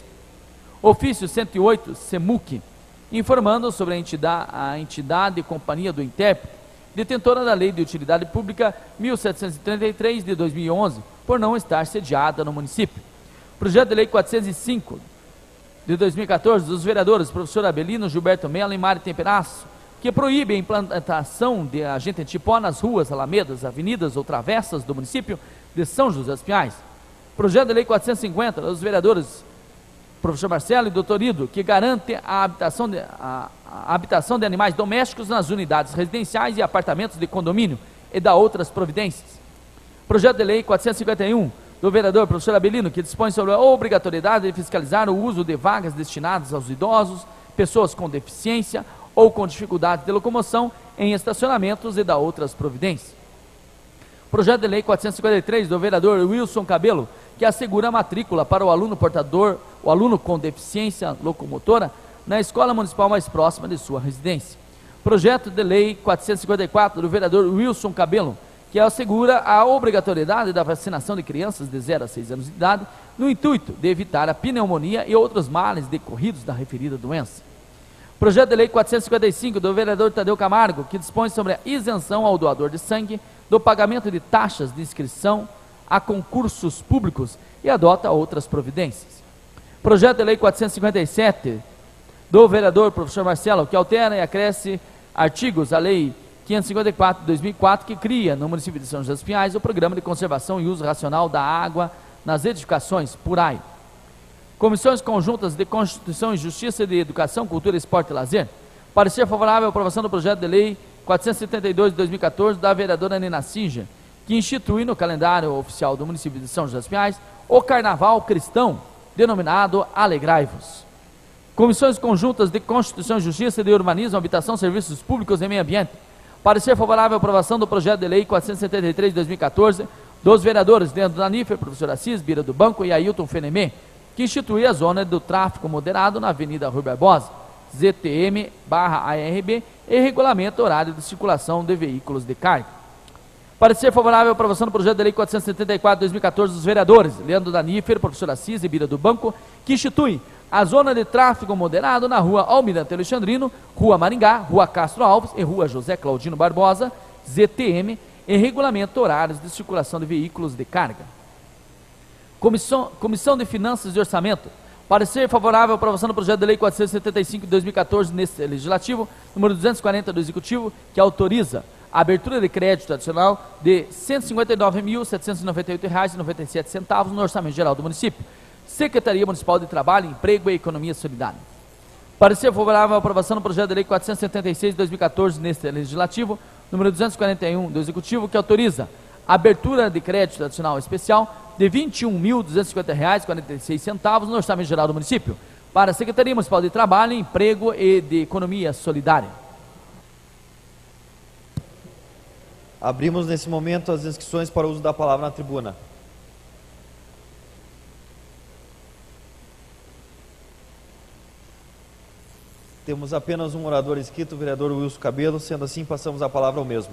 Ofício cento e oito, SEMUC, informando sobre a entidade, a entidade e companhia do intérprete, detentora da Lei de Utilidade Pública mil setecentos e trinta e três de dois mil e onze, por não estar sediada no município. Projeto de lei quatrocentos e cinco de dois mil e quatorze, dos vereadores professor Abelino, Gilberto Mello e Mari Temperaço, que proíbe a implantação de agente antipó nas ruas, alamedas, avenidas ou travessas do município de São José dos Pinhais. Projeto de lei quatrocentos e cinquenta, dos vereadores professor Marcelo e doutor Ido, que garante a habitação, de, a, a habitação de animais domésticos nas unidades residenciais e apartamentos de condomínio e dá outras providências. Projeto de lei quatrocentos e cinquenta e um, do vereador professor Abelino, que dispõe sobre a obrigatoriedade de fiscalizar o uso de vagas destinadas aos idosos, pessoas com deficiência ou com dificuldade de locomoção em estacionamentos e dá outras providências. Projeto de lei quatrocentos e cinquenta e três, do vereador Wilson Cabelo, que assegura a matrícula para o aluno portador, o aluno com deficiência locomotora, na escola municipal mais próxima de sua residência. Projeto de lei quatrocentos e cinquenta e quatro, do vereador Wilson Cabelo, que assegura a obrigatoriedade da vacinação de crianças de zero a seis anos de idade, no intuito de evitar a pneumonia e outros males decorridos da referida doença. Projeto de lei quatrocentos e cinquenta e cinco, do vereador Tadeu Camargo, que dispõe sobre a isenção ao doador de sangue do pagamento de taxas de inscrição a concursos públicos e adota outras providências. Projeto de lei quatrocentos e cinquenta e sete, do vereador professor Marcelo, que altera e acresce artigos à lei quinhentos e cinquenta e quatro de dois mil e quatro, que cria no município de São José dos Pinhais o programa de conservação e uso racional da água nas edificações PURAI. Comissões conjuntas de Constituição e Justiça e de Educação, Cultura, Esporte e Lazer. Parecer favorável à aprovação do projeto de lei quatrocentos e setenta e dois de dois mil e quatorze, da vereadora Nina Singer, que institui no calendário oficial do município de São José dos Pinhais o Carnaval Cristão, denominado Alegrai-vos. Comissões conjuntas de Constituição e Justiça, de Urbanismo, Habitação, Serviços Públicos e Meio Ambiente. Parecer favorável à aprovação do projeto de lei quatrocentos e setenta e três de dois mil e quatorze, dos vereadores Leandro Danifer, professor Assis, Bira do Banco e Ailton Fenemê, que institui a zona do tráfego moderado na Avenida Rui Barbosa, Z T M barra A R B, e regulamento horário de circulação de veículos de carga. Parecer favorável à aprovação do projeto de lei quatrocentos e setenta e quatro de dois mil e quatorze, dos vereadores Leandro Danifer, professor Assis e Bira do Banco, que institui a zona de tráfego moderado na rua Almirante Alexandrino, rua Maringá, rua Castro Alves e rua José Claudino Barbosa, Z T M, e regulamento horários de circulação de veículos de carga. Comissão, Comissão de Finanças e Orçamento. Parecer favorável à aprovação do projeto de lei quatrocentos e setenta e cinco de dois mil e quatorze, nesse legislativo, número duzentos e quarenta do Executivo, que autoriza a abertura de crédito adicional de cento e cinquenta e nove mil, setecentos e noventa e oito reais e noventa e sete centavos no orçamento geral do município. Secretaria Municipal de Trabalho, Emprego e Economia Solidária. Parecer favorável à aprovação do projeto de lei quatrocentos e setenta e seis de dois mil e quatorze, neste legislativo, número duzentos e quarenta e um do Executivo, que autoriza a abertura de crédito adicional especial de vinte e um mil, duzentos e cinquenta reais e quarenta e seis centavos no orçamento geral do município, para a Secretaria Municipal de Trabalho, Emprego e de Economia Solidária. Abrimos nesse momento as inscrições para o uso da palavra na tribuna. Temos apenas um orador inscrito, o vereador Wilson Cabelo. Sendo assim, passamos a palavra ao mesmo.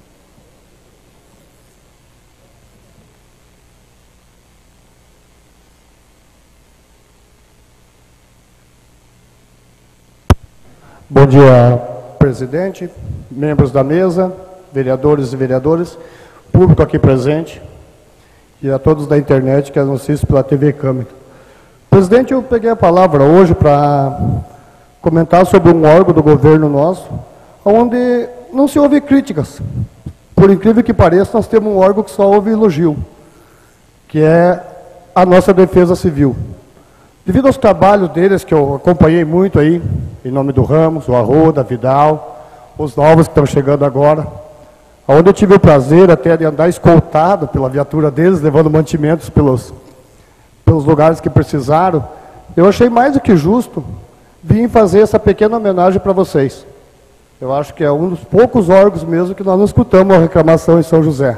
Bom dia, presidente, membros da mesa, vereadores e vereadoras, público aqui presente e a todos da internet que nos assistem pela T V Câmara. Presidente, eu peguei a palavra hoje para comentar sobre um órgão do governo nosso, onde não se ouve críticas por incrível que pareça, nós temos um órgão que só ouve elogio, que é a nossa Defesa Civil. Devido aos trabalhos deles, que eu acompanhei muito aí, em nome do Ramos, o Arruda, Vidal, os novos que estão chegando agora, onde eu tive o prazer até de andar escoltado pela viatura deles, levando mantimentos pelos, pelos lugares que precisaram, eu achei mais do que justo vir fazer essa pequena homenagem para vocês. Eu acho que é um dos poucos órgãos mesmo que nós não escutamos a reclamação em São José.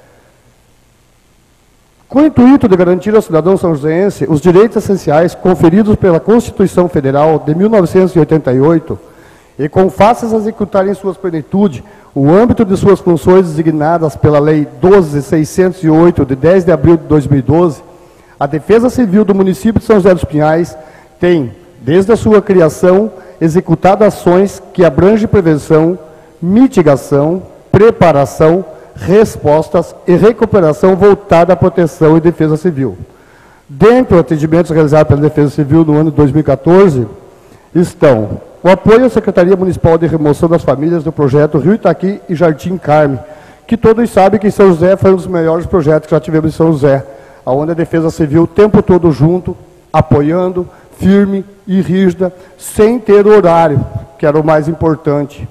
Com o intuito de garantir ao cidadão são-joséense os direitos essenciais conferidos pela Constituição Federal de mil novecentos e oitenta e oito, e com faces a executar em suas plenitude o âmbito de suas funções designadas pela Lei doze mil seiscentos e oito, de dez de abril de dois mil e doze, a Defesa Civil do município de São José dos Pinhais tem, desde a sua criação, executado ações que abrangem prevenção, mitigação, preparação, respostas e recuperação voltada à proteção e defesa civil. Dentre os atendimentos realizados pela Defesa Civil no ano de dois mil e quatorze, estão o apoio à Secretaria Municipal de Remoção das Famílias do projeto Rio Itaqui e Jardim Carme, que todos sabem que em São José foi um dos melhores projetos que já tivemos em São José, onde a Defesa Civil o tempo todo junto, apoiando, firme e rígida, sem ter horário, que era o mais importante.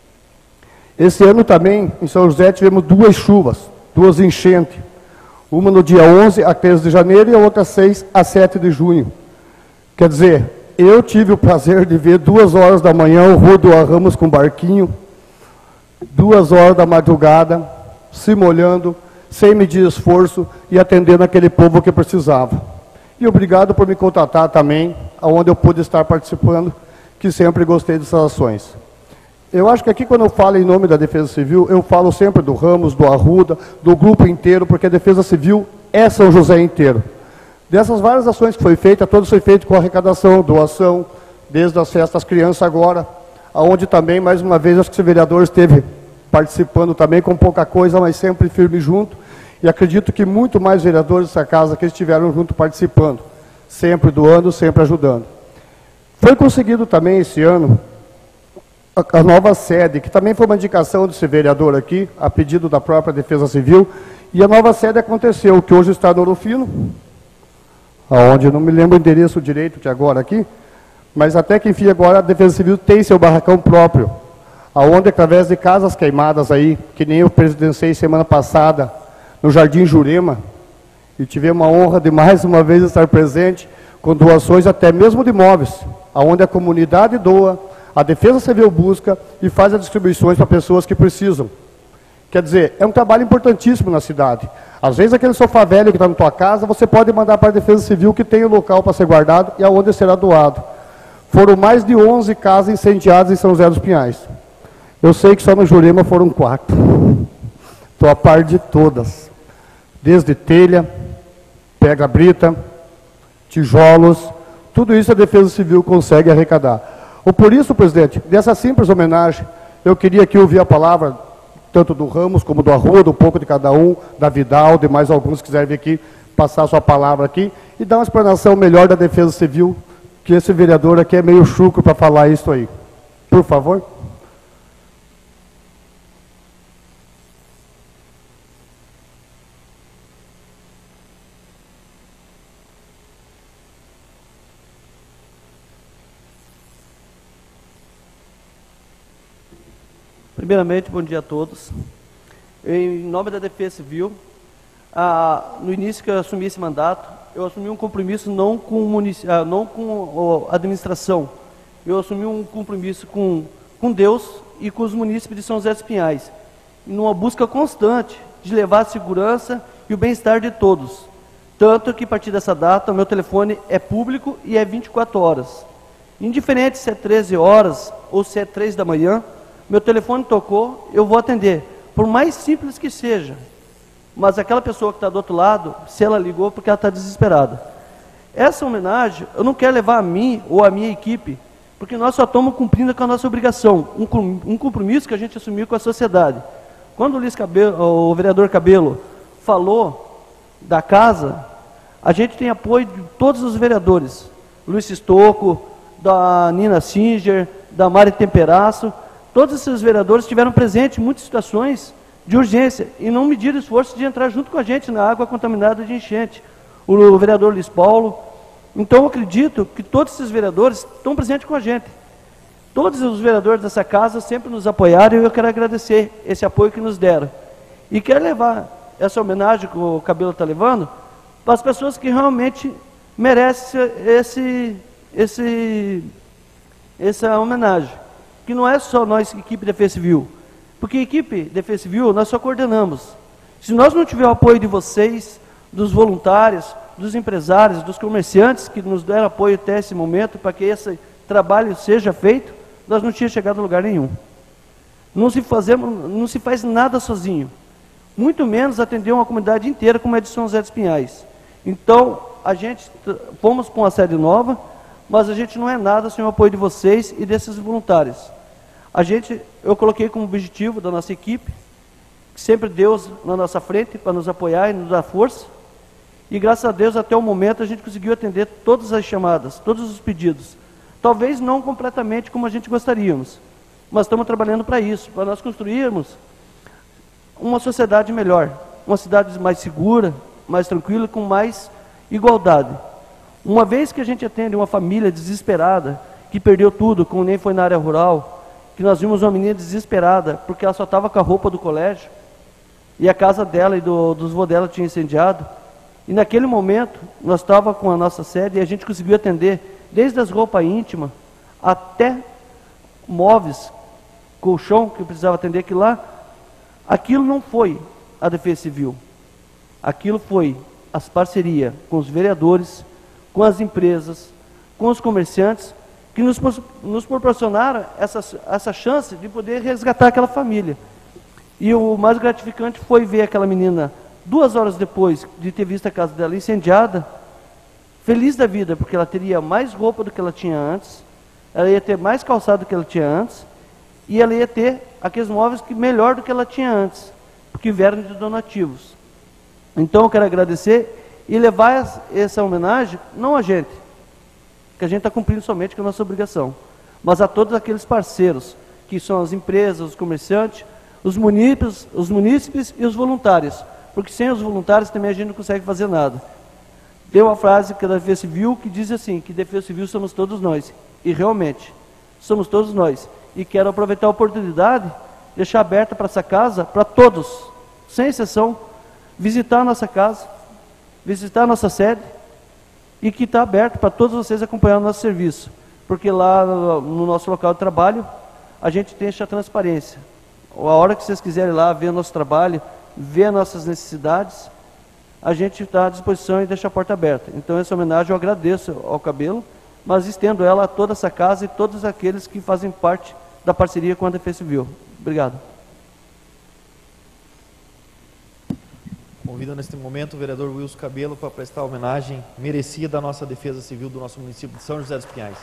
Esse ano também, em São José, tivemos duas chuvas, duas enchentes. Uma no dia onze a treze de janeiro e a outra seis a sete de junho. Quer dizer, eu tive o prazer de ver duas horas da manhã o Rudo Ramos com barquinho, duas horas da madrugada, se molhando, sem medir esforço e atendendo aquele povo que precisava. E obrigado por me contratar também, onde eu pude estar participando, que sempre gostei dessas ações. Eu acho que aqui, quando eu falo em nome da Defesa Civil, eu falo sempre do Ramos, do Arruda, do grupo inteiro, porque a Defesa Civil é São José inteiro. Dessas várias ações que foi feita, todas foi feito com arrecadação, doação, desde as festas crianças agora, aonde também, mais uma vez, acho que o vereador esteve participando também com pouca coisa, mas sempre firme junto, e acredito que muito mais vereadores dessa casa que estiveram junto participando, sempre doando, sempre ajudando. Foi conseguido também esse ano a nova sede, que também foi uma indicação desse vereador aqui, a pedido da própria Defesa Civil, e a nova sede aconteceu, que hoje está no Ouro Fino, aonde eu não me lembro o endereço direito de agora aqui, mas até que enfim agora a Defesa Civil tem seu barracão próprio, aonde através de casas queimadas aí, que nem eu presidenciei semana passada, no Jardim Jurema, e tivemos a honra de mais uma vez estar presente, com doações até mesmo de imóveis, aonde a comunidade doa, a Defesa Civil busca e faz as distribuições para pessoas que precisam. Quer dizer, é um trabalho importantíssimo na cidade. Às vezes aquele sofá velho que está na tua casa, você pode mandar para a Defesa Civil que tem o local para ser guardado e aonde será doado. Foram mais de onze casas incendiadas em São José dos Pinhais. Eu sei que só no Jurema foram quatro. Estou a par de todas. Desde telha, pega-brita, tijolos, tudo isso a Defesa Civil consegue arrecadar. Ou por isso, presidente, dessa simples homenagem, eu queria aqui ouvir a palavra, tanto do Ramos como do Arruda, um pouco de cada um, da Vidal, de mais alguns que quiserem vir aqui, passar a sua palavra aqui, e dar uma explanação melhor da Defesa Civil, que esse vereador aqui é meio chucro para falar isso aí. Por favor. Primeiramente, bom dia a todos. Em nome da Defesa Civil, ah, no início que eu assumi esse mandato, eu assumi um compromisso não com, munic... ah, não com a administração, eu assumi um compromisso com, com Deus e com os munícipes de São José dos Pinhais, numa busca constante de levar a segurança e o bem-estar de todos. Tanto que, a partir dessa data, o meu telefone é público e é vinte e quatro horas. Indiferente se é treze horas ou se é três da manhã, meu telefone tocou, eu vou atender, por mais simples que seja. Mas aquela pessoa que está do outro lado, se ela ligou, porque ela está desesperada. Essa homenagem, eu não quero levar a mim ou a minha equipe, porque nós só estamos cumprindo com a nossa obrigação, um, um compromisso que a gente assumiu com a sociedade. Quando o, Luiz Cabelo, o vereador Cabelo falou da casa, a gente tem apoio de todos os vereadores, Luiz Sistoco, da Nina Singer, da Mari Temperaço. Todos esses vereadores estiveram presentes em muitas situações de urgência e não mediram esforço de entrar junto com a gente na água contaminada de enchente. O vereador Luiz Paulo. Então, eu acredito que todos esses vereadores estão presentes com a gente. Todos os vereadores dessa casa sempre nos apoiaram e eu quero agradecer esse apoio que nos deram. E quero levar essa homenagem que o Cabelo está levando para as pessoas que realmente merecem esse, esse, essa homenagem. Que não é só nós, equipe de Defesa Civil. Porque equipe de Defesa Civil, nós só coordenamos. Se nós não tivermos o apoio de vocês, dos voluntários, dos empresários, dos comerciantes que nos deram apoio até esse momento para que esse trabalho seja feito, nós não tínhamos chegado a lugar nenhum. Não se, fazemos, não se faz nada sozinho. Muito menos atender uma comunidade inteira como é de São José dos Pinhais. Então, a gente fomos para uma sede nova, mas a gente não é nada sem o apoio de vocês e desses voluntários. A gente, eu coloquei como objetivo da nossa equipe, sempre Deus na nossa frente para nos apoiar e nos dar força. E graças a Deus, até o momento, a gente conseguiu atender todas as chamadas, todos os pedidos. Talvez não completamente como a gente gostaríamos, mas estamos trabalhando para isso, para nós construirmos uma sociedade melhor, uma cidade mais segura, mais tranquila, com mais igualdade. Uma vez que a gente atende uma família desesperada, que perdeu tudo, como nem foi na área rural, que nós vimos uma menina desesperada, porque ela só estava com a roupa do colégio, e a casa dela e do, dos vô dela tinha incendiado, e naquele momento, nós estávamos com a nossa sede, e a gente conseguiu atender, desde as roupas íntimas, até móveis, colchão, que precisava atender aquilo lá. Aquilo não foi a Defesa Civil, aquilo foi as parcerias com os vereadores, com as empresas, com os comerciantes, que nos, nos proporcionaram essa, essa chance de poder resgatar aquela família. E o mais gratificante foi ver aquela menina, duas horas depois de ter visto a casa dela incendiada, feliz da vida, porque ela teria mais roupa do que ela tinha antes, ela ia ter mais calçado do que ela tinha antes, e ela ia ter aqueles móveis que melhor do que ela tinha antes, porque vieram de donativos. Então eu quero agradecer e levar essa homenagem, não a gente, que a gente está cumprindo somente com a nossa obrigação, mas a todos aqueles parceiros, que são as empresas, os comerciantes, os munícipes, os munícipes e os voluntários, porque sem os voluntários também a gente não consegue fazer nada. Tem uma frase que é da Defesa Civil que diz assim, que Defesa Civil somos todos nós, e realmente, somos todos nós. E quero aproveitar a oportunidade, deixar aberta para essa casa, para todos, sem exceção, visitar a nossa casa, visitar a nossa sede, e que está aberto para todos vocês acompanhar o nosso serviço, porque lá no, no nosso local de trabalho, a gente tem essa transparência. A hora que vocês quiserem ir lá ver o nosso trabalho, ver as nossas necessidades, a gente está à disposição e deixa a porta aberta. Então essa homenagem eu agradeço ao Cabelo, mas estendo ela a toda essa casa e todos aqueles que fazem parte da parceria com a Defesa Civil. Obrigado. Convido neste momento o vereador Wilson Cabelo para prestar homenagem merecida à nossa Defesa Civil do nosso município de São José dos Pinhais.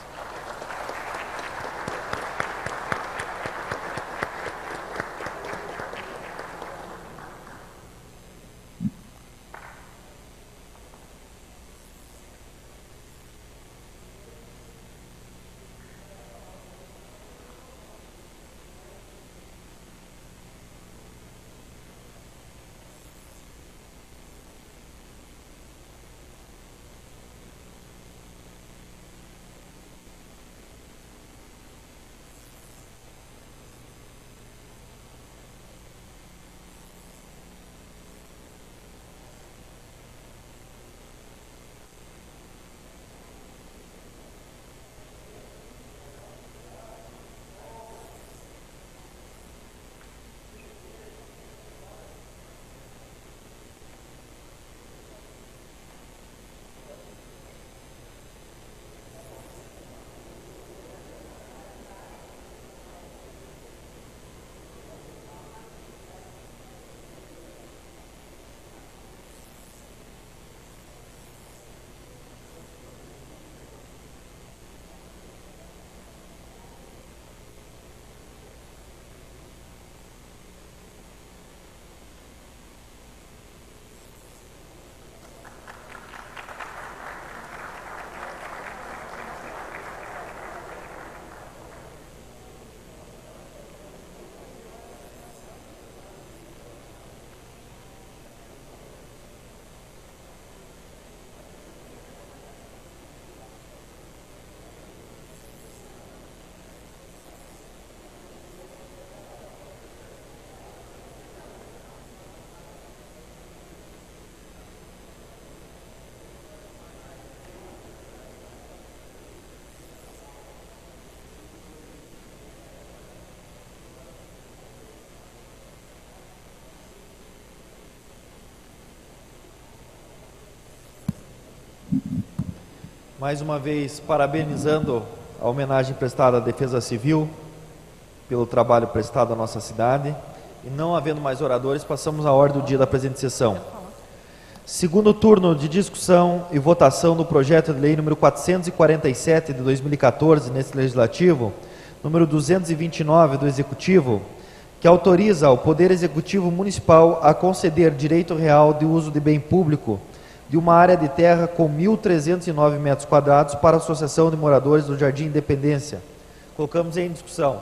Mais uma vez, parabenizando a homenagem prestada à Defesa Civil pelo trabalho prestado à nossa cidade. E não havendo mais oradores, passamos à ordem do dia da presente sessão. Segundo turno de discussão e votação do projeto de lei número quatrocentos e quarenta e sete de dois mil e quatorze, nesse legislativo, número duzentos e vinte e nove do Executivo, que autoriza o Poder Executivo Municipal a conceder direito real de uso de bem público de uma área de terra com mil trezentos e nove metros quadrados para a Associação de Moradores do Jardim Independência. Colocamos em discussão.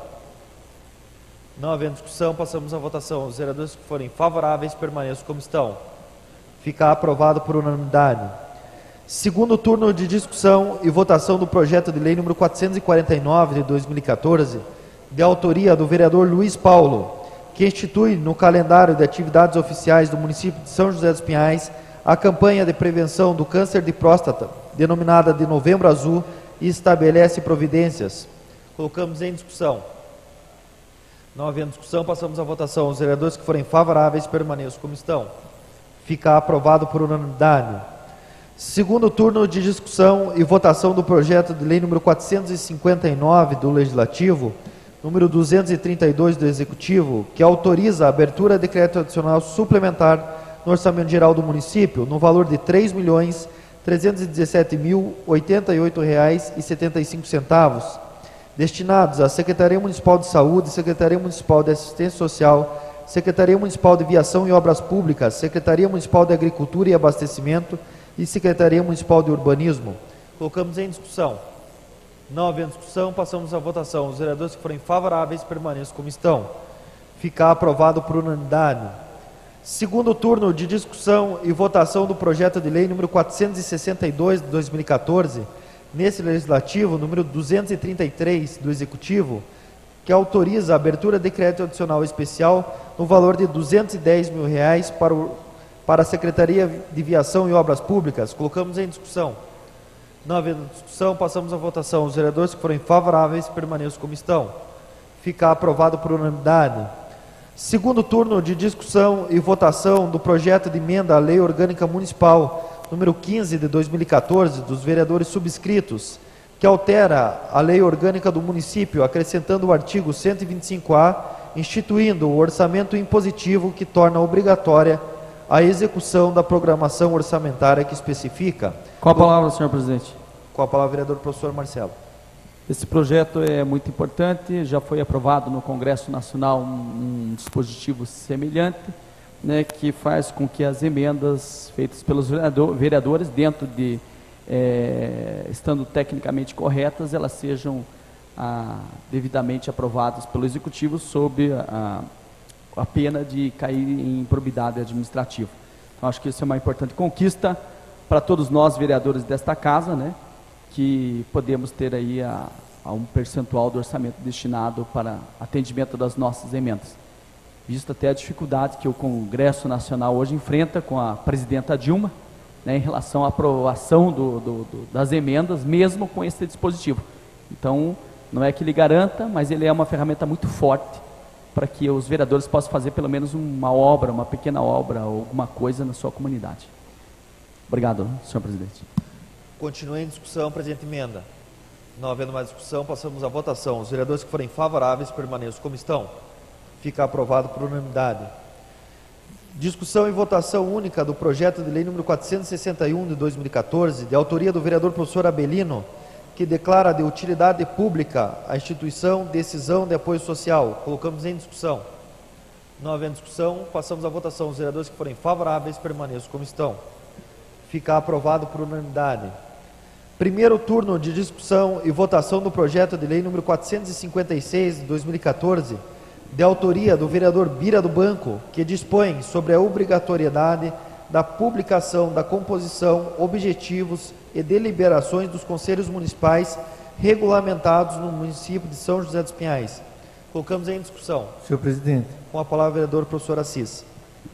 Não havendo discussão, passamos à votação. Os vereadores que forem favoráveis permaneçam como estão. Fica aprovado por unanimidade. Segundo turno de discussão e votação do projeto de lei número quatrocentos e quarenta e nove de dois mil e quatorze, de autoria do vereador Luiz Paulo, que institui no calendário de atividades oficiais do município de São José dos Pinhais a campanha de prevenção do câncer de próstata, denominada de Novembro Azul, e estabelece providências. Colocamos em discussão. Não havendo discussão, passamos à votação. Os vereadores que forem favoráveis permaneçam como estão. Fica aprovado por unanimidade. Segundo turno de discussão e votação do projeto de lei número quatrocentos e cinquenta e nove do Legislativo, número duzentos e trinta e dois do Executivo, que autoriza a abertura de crédito adicional suplementar no Orçamento Geral do Município, no valor de três milhões trezentos e dezessete mil oitenta e oito reais e setenta e cinco centavos, destinados à Secretaria Municipal de Saúde, Secretaria Municipal de Assistência Social, Secretaria Municipal de Viação e Obras Públicas, Secretaria Municipal de Agricultura e Abastecimento e Secretaria Municipal de Urbanismo. Colocamos em discussão. Não havendo discussão, passamos à votação. Os vereadores que forem favoráveis permaneçam como estão. Fica aprovado por unanimidade. Segundo turno de discussão e votação do projeto de lei número quatrocentos e sessenta e dois de dois mil e quatorze, nesse legislativo, número duzentos e trinta e três do Executivo, que autoriza a abertura de crédito adicional especial no valor de duzentos e dez mil reais para, o, para a Secretaria de Viação e Obras Públicas. Colocamos em discussão. Não havendo discussão, passamos à votação. Os vereadores que forem favoráveis permaneçam como estão. Fica aprovado por unanimidade. Segundo turno de discussão e votação do projeto de emenda à Lei Orgânica Municipal número quinze de dois mil e quatorze, dos vereadores subscritos, que altera a Lei Orgânica do Município, acrescentando o artigo cento e vinte e cinco A, instituindo o orçamento impositivo que torna obrigatória a execução da programação orçamentária que especifica. Com a palavra, senhor presidente. Com a palavra, vereador professor Marcelo. Esse projeto é muito importante, já foi aprovado no Congresso Nacional um, um dispositivo semelhante, né, que faz com que as emendas feitas pelos vereador, vereadores, dentro de, é, estando tecnicamente corretas, elas sejam ah, devidamente aprovadas pelo Executivo sob a, a pena de cair em improbidade administrativa. Então, acho que isso é uma importante conquista para todos nós, vereadores desta casa, né, que podemos ter aí a, a um percentual do orçamento destinado para atendimento das nossas emendas. Visto até a dificuldade que o Congresso Nacional hoje enfrenta com a presidenta Dilma, né, em relação à aprovação do, do, do, das emendas, mesmo com esse dispositivo. Então, não é que ele garanta, mas ele é uma ferramenta muito forte para que os vereadores possam fazer pelo menos uma obra, uma pequena obra, ou alguma coisa na sua comunidade. Obrigado, senhor presidente. Continua em discussão, presente emenda. Não havendo mais discussão, passamos à votação. Os vereadores que forem favoráveis permaneçam como estão. Fica aprovado por unanimidade. Discussão e votação única do projeto de lei número quatrocentos e sessenta e um de dois mil e quatorze, de autoria do vereador professor Abelino, que declara de utilidade pública a instituição Decisão de Apoio Social. Colocamos em discussão. Não havendo discussão, passamos à votação. Os vereadores que forem favoráveis permaneçam como estão. Fica aprovado por unanimidade. Primeiro turno de discussão e votação do projeto de lei número quatrocentos e cinquenta e seis de dois mil e quatorze, de autoria do vereador Bira do Banco, que dispõe sobre a obrigatoriedade da publicação da composição, objetivos e deliberações dos conselhos municipais regulamentados no município de São José dos Pinhais. Colocamos em discussão. Senhor presidente. Com a palavra o vereador professor Assis.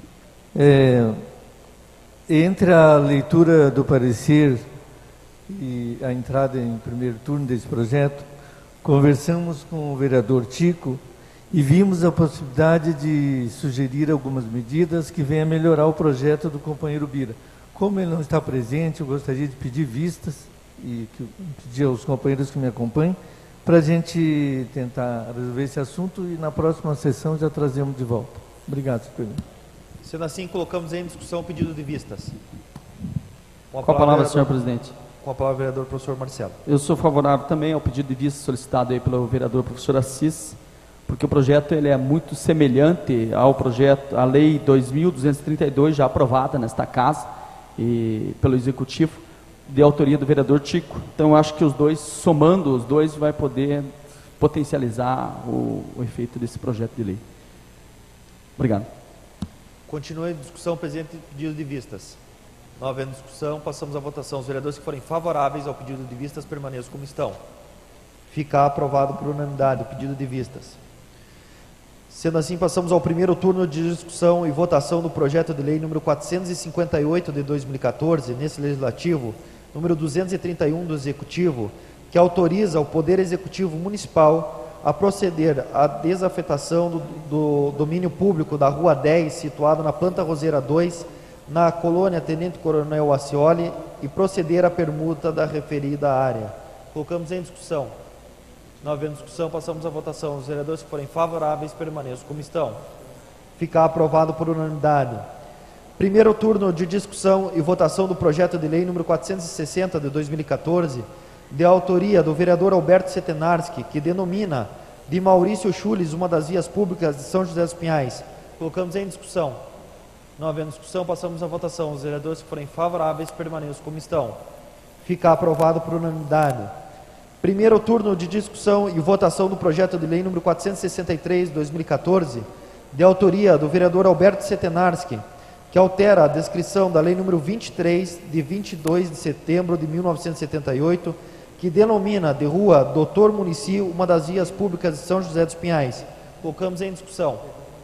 É, entre a leitura do parecer e a entrada em primeiro turno desse projeto, conversamos com o vereador Tico e vimos a possibilidade de sugerir algumas medidas que venham a melhorar o projeto do companheiro Bira. Como ele não está presente, eu gostaria de pedir vistas e que, pedir aos companheiros que me acompanhem para a gente tentar resolver esse assunto e na próxima sessão já trazemos de volta. Obrigado, senhor presidente. Sendo assim, colocamos em discussão o pedido de vistas. Com a palavra, palavra senhor presidente. Com a palavra, vereador professor Marcelo. Eu sou favorável também ao pedido de vista solicitado aí pelo vereador professor Assis, porque o projeto ele é muito semelhante ao projeto, à lei dois mil duzentos e trinta e dois, já aprovada nesta casa e pelo executivo, de autoria do vereador Tico. Então, eu acho que os dois, somando os dois, vai poder potencializar o, o efeito desse projeto de lei. Obrigado. Continua em discussão, presidente, pedido de vistas. Não havendo discussão, passamos à votação. Os vereadores que forem favoráveis ao pedido de vistas permaneçam como estão. Fica aprovado por unanimidade o pedido de vistas. Sendo assim, passamos ao primeiro turno de discussão e votação do projeto de lei número quatrocentos e cinquenta e oito de dois mil e quatorze, nesse legislativo, número duzentos e trinta e um do Executivo, que autoriza o Poder Executivo Municipal a proceder à desafetação do, do domínio público da Rua dez, situado na Planta Roseira dois, na colônia Tenente Coronel Acioli, e proceder à permuta da referida área. Colocamos em discussão. Não havendo discussão, passamos à votação. Os vereadores que forem favoráveis permaneçam como estão. Fica aprovado por unanimidade. Primeiro turno de discussão e votação do projeto de lei número quatrocentos e sessenta de dois mil e quatorze, de autoria do vereador Alberto Setenarski, que denomina de Maurício Chules uma das vias públicas de São José dos Pinhais. Colocamos em discussão. Não havendo discussão, passamos à votação. Os vereadores que forem favoráveis permaneçam como estão. Fica aprovado por unanimidade. Primeiro turno de discussão e votação do projeto de lei número quatrocentos e sessenta e três de dois mil e quatorze, de autoria do vereador Alberto Setenarski, que altera a descrição da lei número vinte e três, de vinte e dois de setembro de mil novecentos e setenta e oito, que denomina de rua Doutor Munici uma das vias públicas de São José dos Pinhais. Colocamos em discussão.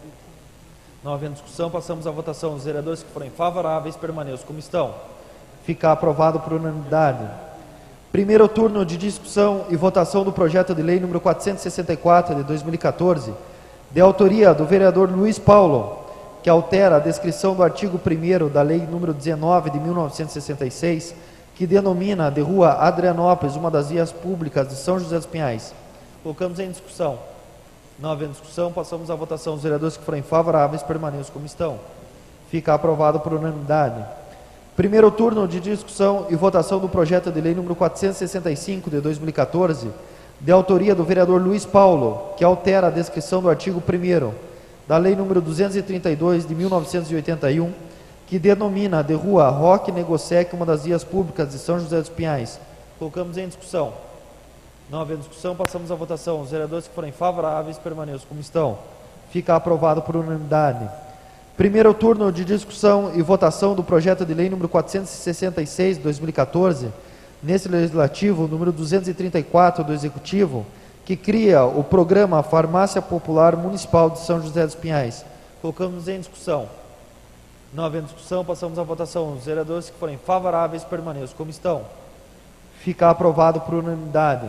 Não havendo discussão, passamos à votação. Os vereadores que forem favoráveis permaneçam como estão. Fica aprovado por unanimidade. Primeiro turno de discussão e votação do projeto de lei número quatrocentos e sessenta e quatro de dois mil e quatorze, de autoria do vereador Luiz Paulo, que altera a descrição do artigo primeiro da lei número dezenove de mil novecentos e sessenta e seis, que denomina de rua Adrianópolis uma das vias públicas de São José dos Pinhais. Colocamos em discussão. Não havendo discussão, passamos à votação. Os vereadores que forem favoráveis permaneçam como estão. Fica aprovado por unanimidade. Primeiro turno de discussão e votação do projeto de lei número quatrocentos e sessenta e cinco de dois mil e quatorze, de autoria do vereador Luiz Paulo, que altera a descrição do artigo primeiro da lei número duzentos e trinta e dois de mil novecentos e oitenta e um, que denomina de rua Roque Negosec uma das vias públicas de São José dos Pinhais. Colocamos em discussão. Não havendo discussão, passamos à votação. Os vereadores que forem favoráveis permaneçam como estão. Fica aprovado por unanimidade. Primeiro turno de discussão e votação do projeto de lei número quatrocentos e sessenta e seis de dois mil e quatorze, nesse legislativo, número duzentos e trinta e quatro do Executivo, que cria o programa Farmácia Popular Municipal de São José dos Pinhais. Colocamos em discussão. Não havendo discussão, passamos à votação. Os vereadores que forem favoráveis permaneçam como estão. Fica aprovado por unanimidade.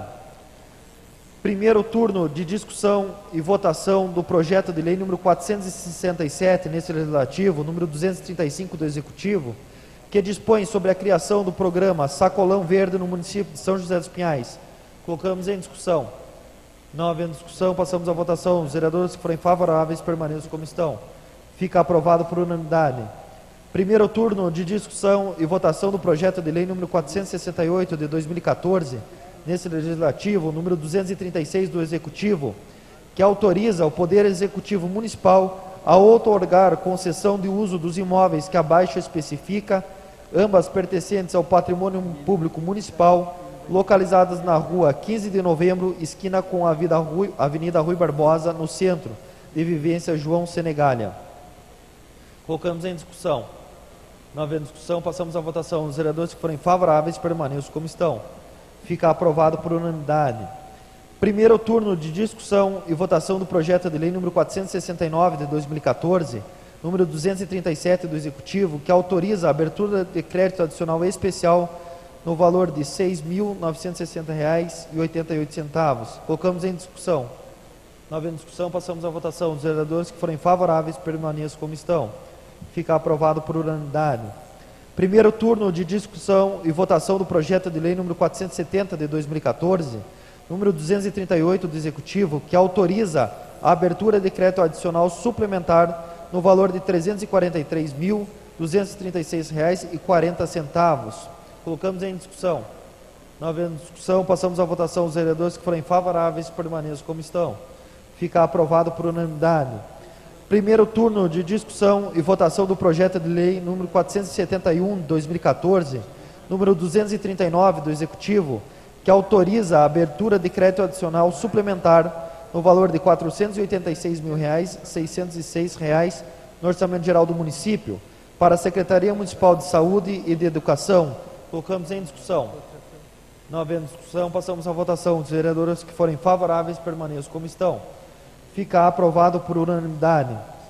Primeiro turno de discussão e votação do projeto de lei número quatrocentos e sessenta e sete, nesse legislativo, número duzentos e trinta e cinco do Executivo, que dispõe sobre a criação do programa Sacolão Verde no município de São José dos Pinhais. Colocamos em discussão. Não havendo discussão, passamos à votação. Os vereadores que forem favoráveis permaneçam como estão. Fica aprovado por unanimidade. Primeiro turno de discussão e votação do projeto de lei número quatrocentos e sessenta e oito de dois mil e quatorze, nesse legislativo, número duzentos e trinta e seis do Executivo, que autoriza o Poder Executivo Municipal a outorgar concessão de uso dos imóveis que abaixo especifica, ambas pertencentes ao patrimônio público municipal, localizadas na rua quinze de novembro, esquina com a Avenida Rui Barbosa, no centro de vivência João Senegalha. Colocamos em discussão. Não havendo discussão, passamos à votação. Os vereadores que forem favoráveis permaneçam como estão. Fica aprovado por unanimidade. Primeiro turno de discussão e votação do projeto de lei número quatrocentos e sessenta e nove de dois mil e quatorze, número duzentos e trinta e sete do Executivo, que autoriza a abertura de crédito adicional especial no valor de seis mil novecentos e sessenta reais e oitenta e oito centavos. Colocamos em discussão. Não havendo discussão, passamos à votação. Os vereadores que forem favoráveis permaneçam como estão. Fica aprovado por unanimidade. Primeiro turno de discussão e votação do projeto de lei número quatrocentos e setenta de dois mil e quatorze, número duzentos e trinta e oito do Executivo, que autoriza a abertura de crédito adicional suplementar no valor de trezentos e quarenta e três mil, duzentos e trinta e seis reais e quarenta centavos. Colocamos em discussão. Não havendo discussão, passamos à votação. Os vereadores que forem favoráveis permaneçam como estão. Fica aprovado por unanimidade. Primeiro turno de discussão e votação do projeto de lei número quatrocentos e setenta e um de dois mil e quatorze, número duzentos e trinta e nove do Executivo, que autoriza a abertura de crédito adicional suplementar no valor de quatrocentos e oitenta e seis mil reais, seiscentos e seis reais no orçamento geral do município para a Secretaria Municipal de Saúde e de Educação. Colocamos em discussão. Não havendo discussão, passamos à votação. Os vereadores que forem favoráveis permaneçam como estão. Fica aprovado por unanimidade.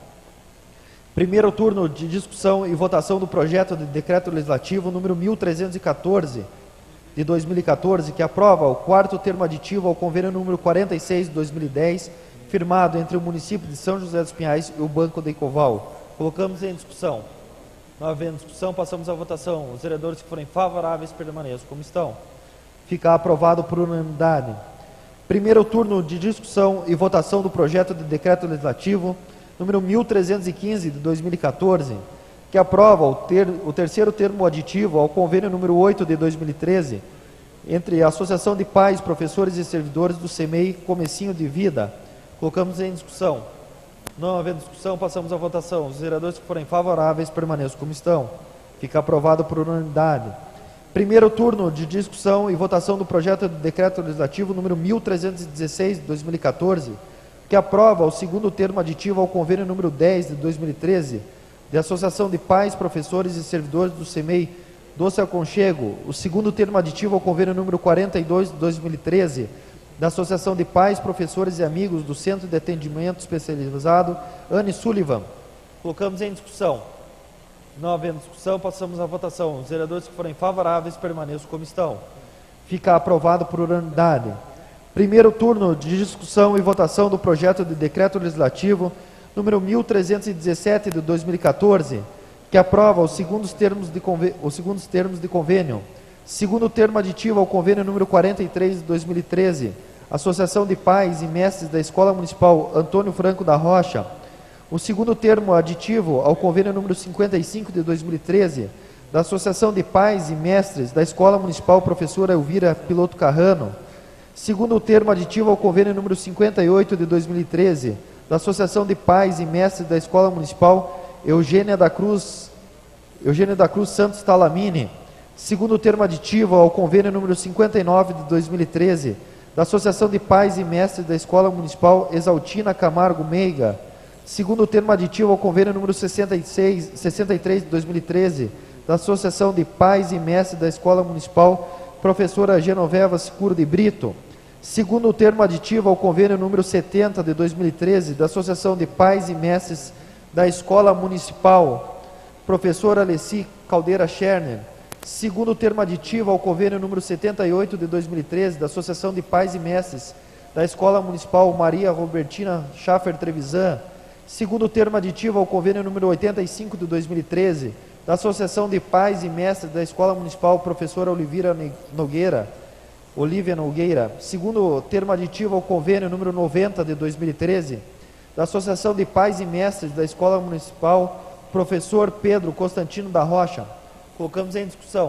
Primeiro turno de discussão e votação do projeto de decreto legislativo número mil trezentos e quatorze de dois mil e quatorze, que aprova o quarto termo aditivo ao convênio número quarenta e seis de dois mil e dez, firmado entre o município de São José dos Pinhais e o Banco de Ecoval. Colocamos em discussão. Não havendo discussão, passamos à votação. Os vereadores que forem favoráveis permaneçam como estão. Fica aprovado por unanimidade. Primeiro turno de discussão e votação do projeto de decreto legislativo número mil trezentos e quinze de dois mil e quatorze, que aprova o, ter, o terceiro termo aditivo ao convênio número oito de dois mil e treze entre a Associação de Pais, Professores e Servidores do SEMEI Comecinho de Vida. Colocamos em discussão. Não havendo discussão, passamos à votação. Os vereadores que forem favoráveis permaneçam como estão. Fica aprovado por unanimidade. Primeiro turno de discussão e votação do projeto de decreto legislativo número mil trezentos e dezesseis de dois mil e quatorze, que aprova o segundo termo aditivo ao convênio número dez de dois mil e treze, de Associação de Pais, Professores e Servidores do SEMEI Doce Aconchego, o segundo termo aditivo ao convênio número quarenta e dois de dois mil e treze, da Associação de Pais, Professores e Amigos do Centro de Atendimento Especializado Anne Sullivan. Colocamos em discussão. Não havendo discussão, passamos à votação. Os vereadores que forem favoráveis permaneçam como estão. Fica aprovado por unanimidade. Primeiro turno de discussão e votação do projeto de decreto legislativo número mil trezentos e dezessete de dois mil e quatorze, que aprova os segundos termos de, convê os segundos termos de convênio. Segundo termo aditivo ao convênio número quarenta e três de dois mil e treze, Associação de Pais e Mestres da Escola Municipal Antônio Franco da Rocha. O segundo termo aditivo ao convênio número cinquenta e cinco de dois mil e treze, da Associação de Pais e Mestres da Escola Municipal Professora Elvira Piloto Carrano. Segundo termo aditivo ao convênio número cinquenta e oito de dois mil e treze, da Associação de Pais e Mestres da Escola Municipal Eugênia da Cruz, Eugênia da Cruz Santos Talamini. Segundo termo aditivo ao convênio número cinquenta e nove de dois mil e treze, da Associação de Pais e Mestres da Escola Municipal Exaltina Camargo Meiga. Segundo termo aditivo ao convênio número sessenta e seis, sessenta e três de dois mil e treze, da Associação de Pais e Mestres da Escola Municipal Professora Genoveva Seguro de Brito. Segundo termo aditivo ao convênio número setenta de dois mil e treze, da Associação de Pais e Mestres da Escola Municipal Professora Alessi Caldeira Scherner. Segundo termo aditivo ao convênio número setenta e oito de dois mil e treze, da Associação de Pais e Mestres da Escola Municipal Maria Robertina Schaffer Trevisan. Segundo termo aditivo ao convênio número oitenta e cinco de dois mil e treze, da Associação de Pais e Mestres da Escola Municipal Professora Olivira Nogueira, Olívia Nogueira. Segundo termo aditivo ao convênio número noventa de dois mil e treze, da Associação de Pais e Mestres da Escola Municipal Professor Pedro Constantino da Rocha. Colocamos em discussão.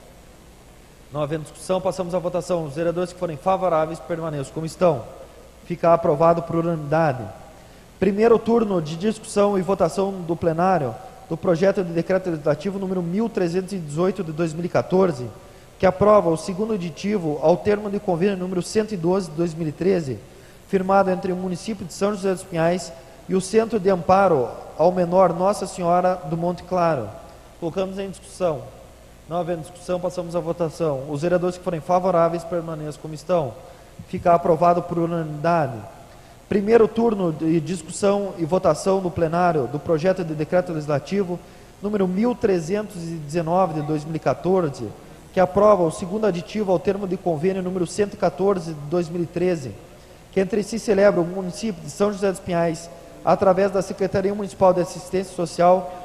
Não havendo discussão, passamos à votação. Os vereadores que forem favoráveis permaneçam como estão. Fica aprovado por unanimidade. Primeiro turno de discussão e votação do plenário do projeto de decreto legislativo número mil trezentos e dezoito de dois mil e quatorze, que aprova o segundo aditivo ao termo de convênio número cento e doze de dois mil e treze, firmado entre o município de São José dos Pinhais e o Centro de Amparo ao Menor Nossa Senhora do Monte Claro. Colocamos em discussão. Não havendo discussão, passamos à votação. Os vereadores que forem favoráveis permaneçam como estão. Fica aprovado por unanimidade. Primeiro turno de discussão e votação no plenário do projeto de decreto legislativo número mil trezentos e dezenove de dois mil e quatorze, que aprova o segundo aditivo ao termo de convênio número cento e quatorze de dois mil e treze, que entre si celebra o município de São José dos Pinhais, através da Secretaria Municipal de Assistência Social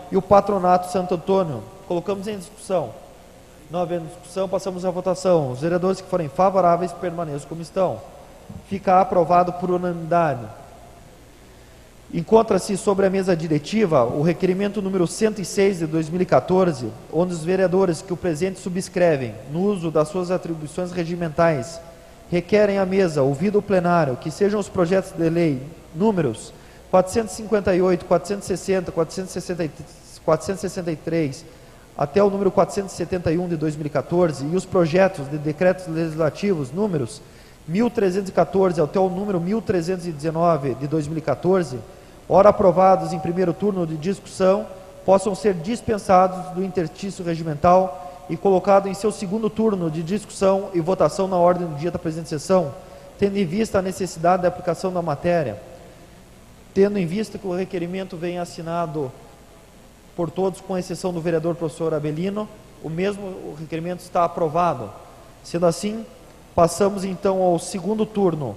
e o Patronato Santo Antônio. Colocamos em discussão. Não havendo discussão, passamos à votação. Os vereadores que forem favoráveis permaneçam como estão. Fica aprovado por unanimidade. Encontra-se sobre a mesa diretiva o requerimento número cento e seis de dois mil e quatorze, onde os vereadores que o presente subscrevem, no uso das suas atribuições regimentais, requerem à mesa, ouvido o plenário, que sejam os projetos de lei números quatrocentos e cinquenta e oito, quatrocentos e sessenta, quatrocentos e sessenta e três, até o número quatrocentos e setenta e um de dois mil e quatorze, e os projetos de decretos legislativos números mil trezentos e quatorze até o número mil trezentos e dezenove de dois mil e quatorze, ora aprovados em primeiro turno de discussão, possam ser dispensados do interstício regimental e colocados em seu segundo turno de discussão e votação na ordem do dia da presente sessão, tendo em vista a necessidade da aplicação da matéria. Tendo em vista que o requerimento vem assinado por todos, com exceção do vereador professor Abelino, o mesmo o requerimento está aprovado. Sendo assim, passamos então ao segundo turno.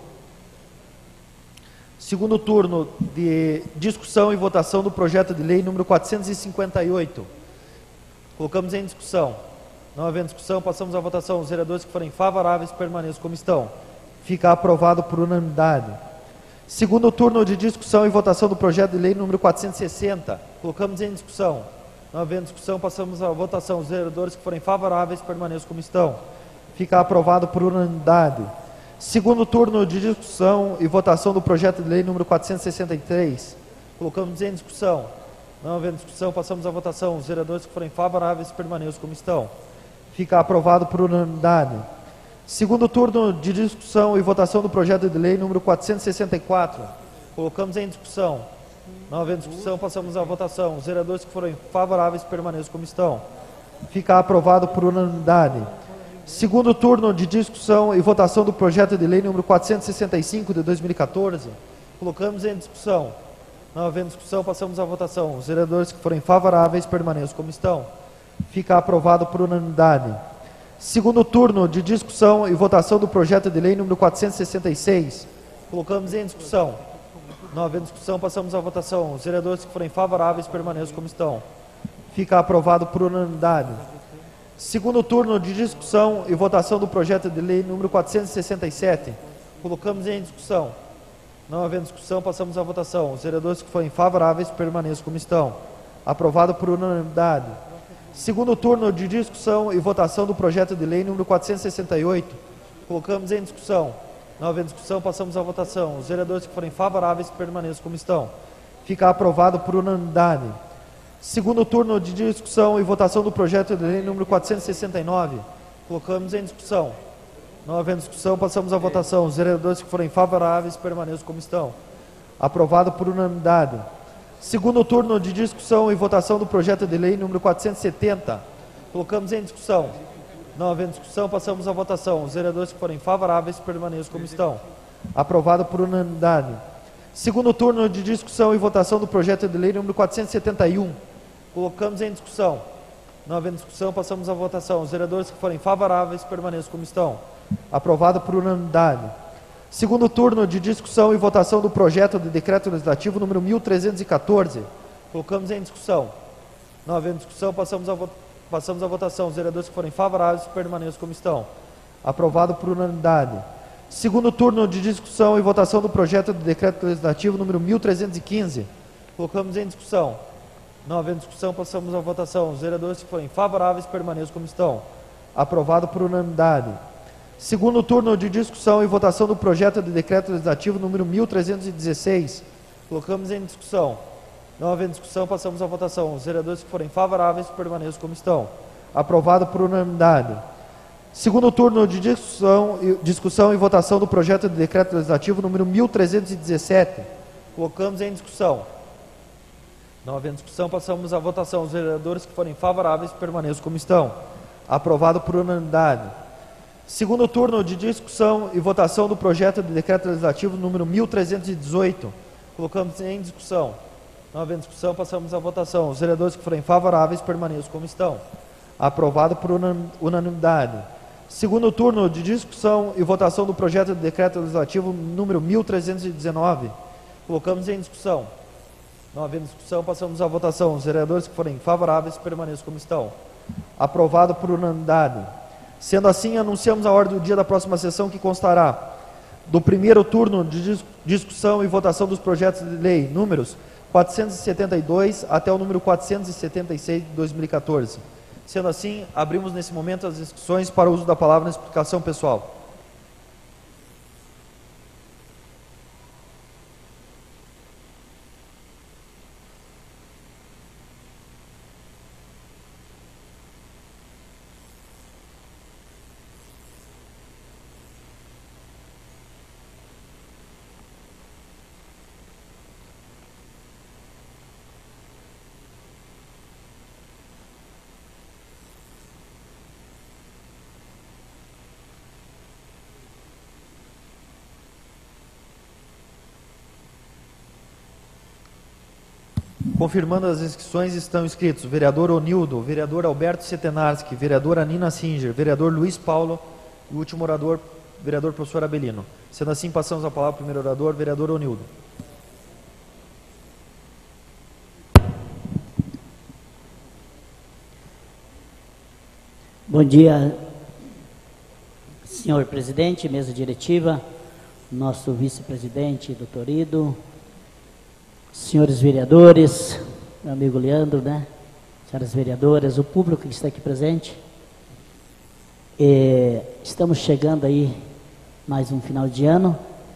Segundo turno de discussão e votação do projeto de lei número quatrocentos e cinquenta e oito. Colocamos em discussão. Não havendo discussão, passamos à votação. Os vereadores que forem favoráveis permaneçam como estão. Fica aprovado por unanimidade. Segundo turno de discussão e votação do projeto de lei número quatrocentos e sessenta. Colocamos em discussão. Não havendo discussão, passamos à votação. Os vereadores que forem favoráveis permaneçam como estão. Fica aprovado por unanimidade. Segundo turno de discussão e votação do projeto de lei número quatrocentos e sessenta e três. Colocamos em discussão. Não havendo discussão, passamos à votação. Os vereadores que forem favoráveis permaneçam como estão. Fica aprovado por unanimidade. Segundo turno de discussão e votação do projeto de lei número quatrocentos e sessenta e quatro. Colocamos em discussão. Não havendo discussão, passamos à votação. Os vereadores que forem favoráveis permaneçam como estão. Fica aprovado por unanimidade. Segundo turno de discussão e votação do projeto de lei número quatrocentos e sessenta e cinco de dois mil e quatorze. Colocamos em discussão. Não havendo discussão, passamos à votação. Os vereadores que forem favoráveis permaneçam como estão. Fica aprovado por unanimidade. Segundo turno de discussão e votação do projeto de lei número quatrocentos e sessenta e seis. Colocamos em discussão. Não havendo discussão, passamos à votação. Os vereadores que forem favoráveis permaneçam como estão. Fica aprovado por unanimidade. Segundo turno de discussão e votação do projeto de lei número quatrocentos e sessenta e sete. Colocamos em discussão. Não havendo discussão, passamos à votação. Os vereadores que forem favoráveis permaneçam como estão. Aprovado por unanimidade. Segundo turno de discussão e votação do projeto de lei número quatrocentos e sessenta e oito. Colocamos em discussão. Não havendo discussão, passamos à votação. Os vereadores que forem favoráveis permaneçam como estão. Fica aprovado por unanimidade. Segundo turno de discussão e votação do projeto de lei número quatrocentos e sessenta e nove. Colocamos em discussão. Não havendo discussão, passamos à votação. Os vereadores que forem favoráveis permaneçam como estão. Aprovado por unanimidade. Segundo turno de discussão e votação do projeto de lei número quatrocentos e setenta. Colocamos em discussão. Não havendo discussão, passamos à votação. Os vereadores que forem favoráveis permaneçam como estão. Aprovado por unanimidade. Segundo turno de discussão e votação do projeto de lei número quatrocentos e setenta e um. Colocamos em discussão. Não havendo discussão, passamos à votação. Os vereadores que forem favoráveis permaneçam como estão. Aprovado por unanimidade. Segundo turno de discussão e votação do projeto de decreto legislativo número mil trezentos e quatorze. Colocamos em discussão. Não havendo discussão, passamos a, vo passamos à votação. Os vereadores que forem favoráveis permaneçam como estão. Aprovado por unanimidade. Segundo turno de discussão e votação do projeto de decreto legislativo número mil trezentos e quinze. Colocamos em discussão. Não havendo discussão, passamos à votação. Os vereadores que forem favoráveis permaneçam como estão. Aprovado por unanimidade. Segundo turno de discussão e votação do projeto de decreto legislativo número mil trezentos e dezesseis. Colocamos em discussão. Não havendo discussão, passamos à votação. Os vereadores que forem favoráveis permaneçam como estão. Aprovado por unanimidade. Segundo turno de discussão e, discussão e votação do projeto de decreto legislativo número mil trezentos e dezessete. Colocamos em discussão. Não havendo discussão, passamos à votação. Os vereadores que forem favoráveis permaneçam como estão. Aprovado por unanimidade. Segundo turno de discussão e votação do projeto de decreto legislativo número mil trezentos e dezoito. Colocamos em discussão. Não havendo discussão, passamos à votação. Os vereadores que forem favoráveis permaneçam como estão. Aprovado por unanimidade. Segundo turno de discussão e votação do projeto de decreto legislativo número mil trezentos e dezenove. Colocamos em discussão. Não havendo discussão, passamos à votação. Os vereadores que forem favoráveis permaneçam como estão. Aprovado por unanimidade. Sendo assim, anunciamos a ordem do dia da próxima sessão, que constará do primeiro turno de dis discussão e votação dos projetos de lei números quatrocentos e setenta e dois até o número quatrocentos e setenta e seis de dois mil e quatorze. Sendo assim, abrimos nesse momento as discussões para o uso da palavra na explicação pessoal. Confirmando as inscrições, estão inscritos o vereador Onildo, o vereador Alberto Setenarski, vereadora Nina Singer, vereador Luiz Paulo e o último orador, vereador professor Abelino. Sendo assim, passamos a palavra ao primeiro orador, vereador Onildo. Bom dia, senhor presidente, mesa diretiva, nosso vice-presidente, doutor Ido, senhores vereadores, meu amigo Leandro, né? Senhoras vereadoras, o público que está aqui presente. É, estamos chegando aí mais um final de ano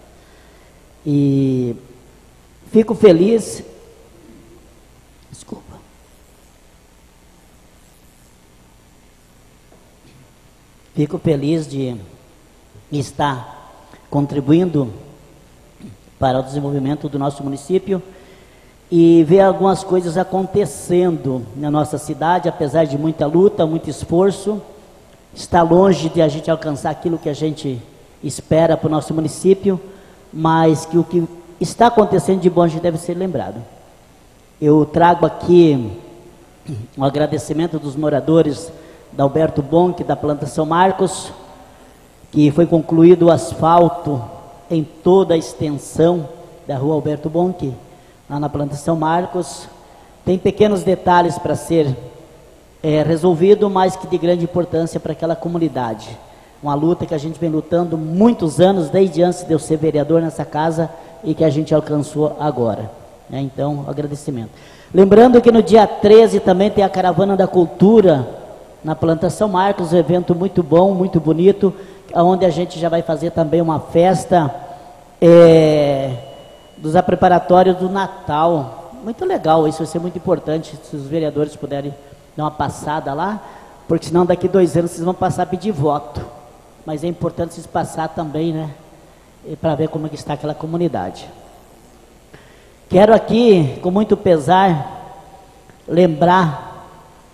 e fico feliz. Desculpa. Fico feliz de estar contribuindo para o desenvolvimento do nosso município e ver algumas coisas acontecendo na nossa cidade, apesar de muita luta, muito esforço. Está longe de a gente alcançar aquilo que a gente espera para o nosso município, mas que o que está acontecendo de bom a gente deve ser lembrado. Eu trago aqui um agradecimento dos moradores da Alberto Bonk, da planta São Marcos, que foi concluído o asfalto em toda a extensão da rua Alberto Bonk, lá na planta São Marcos. Tem pequenos detalhes para ser é, resolvido, mas que de grande importância para aquela comunidade. Uma luta que a gente vem lutando muitos anos, desde antes de eu ser vereador nessa casa, e que a gente alcançou agora, né? Então, agradecimento. Lembrando que no dia treze também tem a Caravana da Cultura na planta São Marcos, um evento muito bom, muito bonito, onde a gente já vai fazer também uma festa é, dos preparatórios do Natal. Muito legal, isso vai ser muito importante, se os vereadores puderem dar uma passada lá, porque senão daqui dois anos vocês vão passar a pedir voto. Mas é importante vocês passar também, né, para ver como é que está aquela comunidade. Quero aqui, com muito pesar, lembrar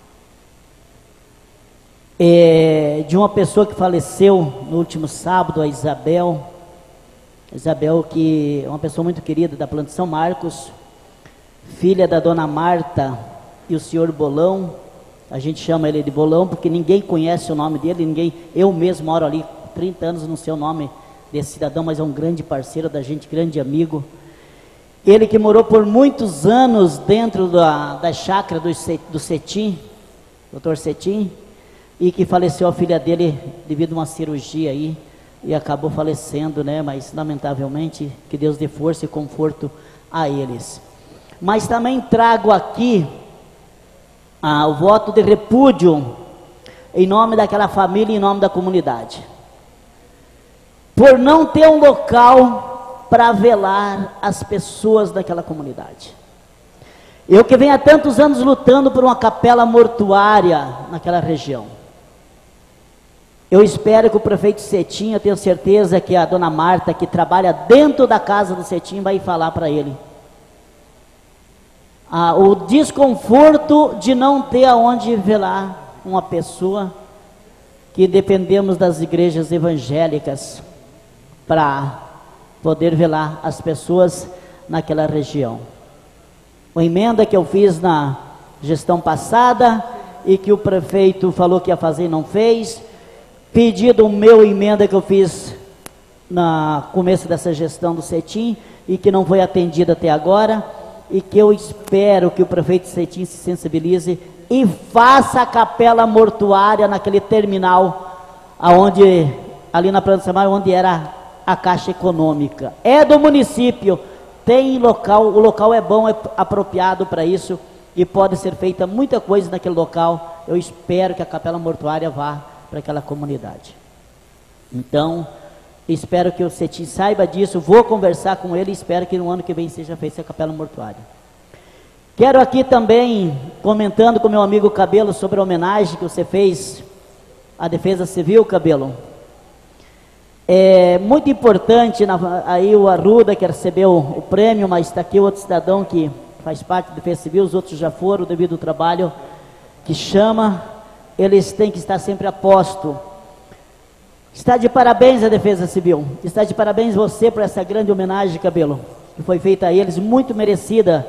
é, de uma pessoa que faleceu no último sábado, a Isabel. Isabel, que é uma pessoa muito querida da planta São Marcos, filha da dona Marta e o senhor Bolão. A gente chama ele de Bolão porque ninguém conhece o nome dele, ninguém, eu mesmo moro ali trinta anos, não sei o nome desse cidadão, mas é um grande parceiro da gente, grande amigo. Ele que morou por muitos anos dentro da, da chácara do, do Cetim, doutor Cetim, e que faleceu a filha dele devido a uma cirurgia aí, e acabou falecendo, né? Mas lamentavelmente, que Deus dê força e conforto a eles. Mas também trago aqui ah, o voto de repúdio em nome daquela família, em nome da comunidade, por não ter um local para velar as pessoas daquela comunidade. Eu que venho há tantos anos lutando por uma capela mortuária naquela região. Eu espero que o prefeito Cetim, eu tenho certeza que a dona Marta, que trabalha dentro da casa do Cetim, vai falar para ele. Ah, o desconforto de não ter aonde velar uma pessoa, que dependemos das igrejas evangélicas para poder velar as pessoas naquela região. Uma emenda que eu fiz na gestão passada e que o prefeito falou que ia fazer e não fez. Pedido meu, emenda que eu fiz no começo dessa gestão do Cetim e que não foi atendida até agora. e que eu espero que o prefeito Cetim se sensibilize e faça a capela mortuária naquele terminal, aonde, ali na Praça Samar, onde era a Caixa Econômica. É do município, tem local, o local é bom, é apropriado para isso, e pode ser feita muita coisa naquele local. Eu espero que a capela mortuária vá para aquela comunidade. Então, espero que o Cetim saiba disso, vou conversar com ele e espero que no ano que vem seja feita a capela mortuária. Quero aqui também, comentando com meu amigo Cabelo sobre a homenagem que você fez à Defesa Civil, Cabelo. É muito importante, na, aí o Arruda que recebeu o prêmio, mas está aqui outro cidadão que faz parte da Defesa Civil, os outros já foram devido ao trabalho que chama, eles têm que estar sempre a posto. Está de parabéns a Defesa Civil, está de parabéns você por essa grande homenagem, Cabelo, que foi feita a eles, muito merecida.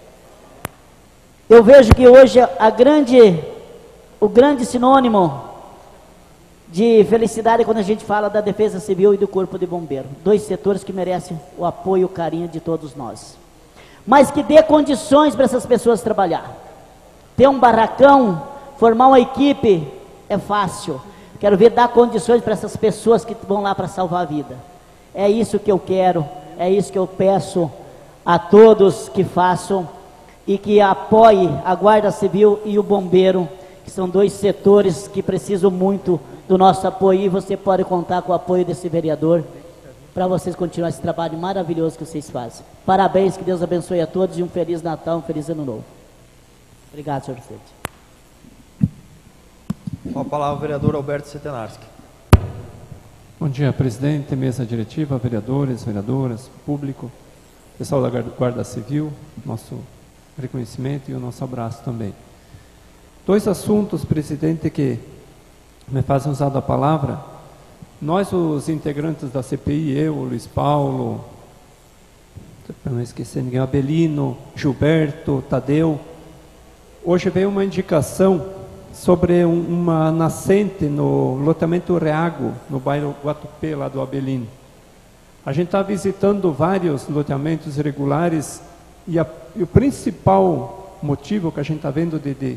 Eu vejo que hoje a grande, o grande sinônimo de felicidade é quando a gente fala da Defesa Civil e do Corpo de Bombeiro, dois setores que merecem o apoio e o carinho de todos nós, mas que dê condições para essas pessoas trabalhar. Ter um barracão, formar uma equipe é fácil. Quero ver dar condições para essas pessoas que vão lá para salvar a vida. É isso que eu quero, é isso que eu peço a todos que façam e que apoie a Guarda Civil e o Bombeiro, que são dois setores que precisam muito do nosso apoio, e você pode contar com o apoio desse vereador para vocês continuarem esse trabalho maravilhoso que vocês fazem. Parabéns, que Deus abençoe a todos e um Feliz Natal, um Feliz Ano Novo. Obrigado, senhor presidente. Com a palavra o vereador Alberto Setenarski. Bom dia, presidente, mesa diretiva, vereadores, vereadoras, público, pessoal da Guarda Civil, nosso reconhecimento e o nosso abraço também. Dois assuntos, presidente, que me fazem usar da palavra. Nós, os integrantes da C P I, eu, Luiz Paulo, para não esquecer ninguém, Abelino, Gilberto, Tadeu, hoje veio uma indicação sobre um, uma nascente no loteamento Reago, no bairro Guatupê, lá do Abelino. A gente está visitando vários loteamentos irregulares e, a, e o principal motivo que a gente está vendo de, de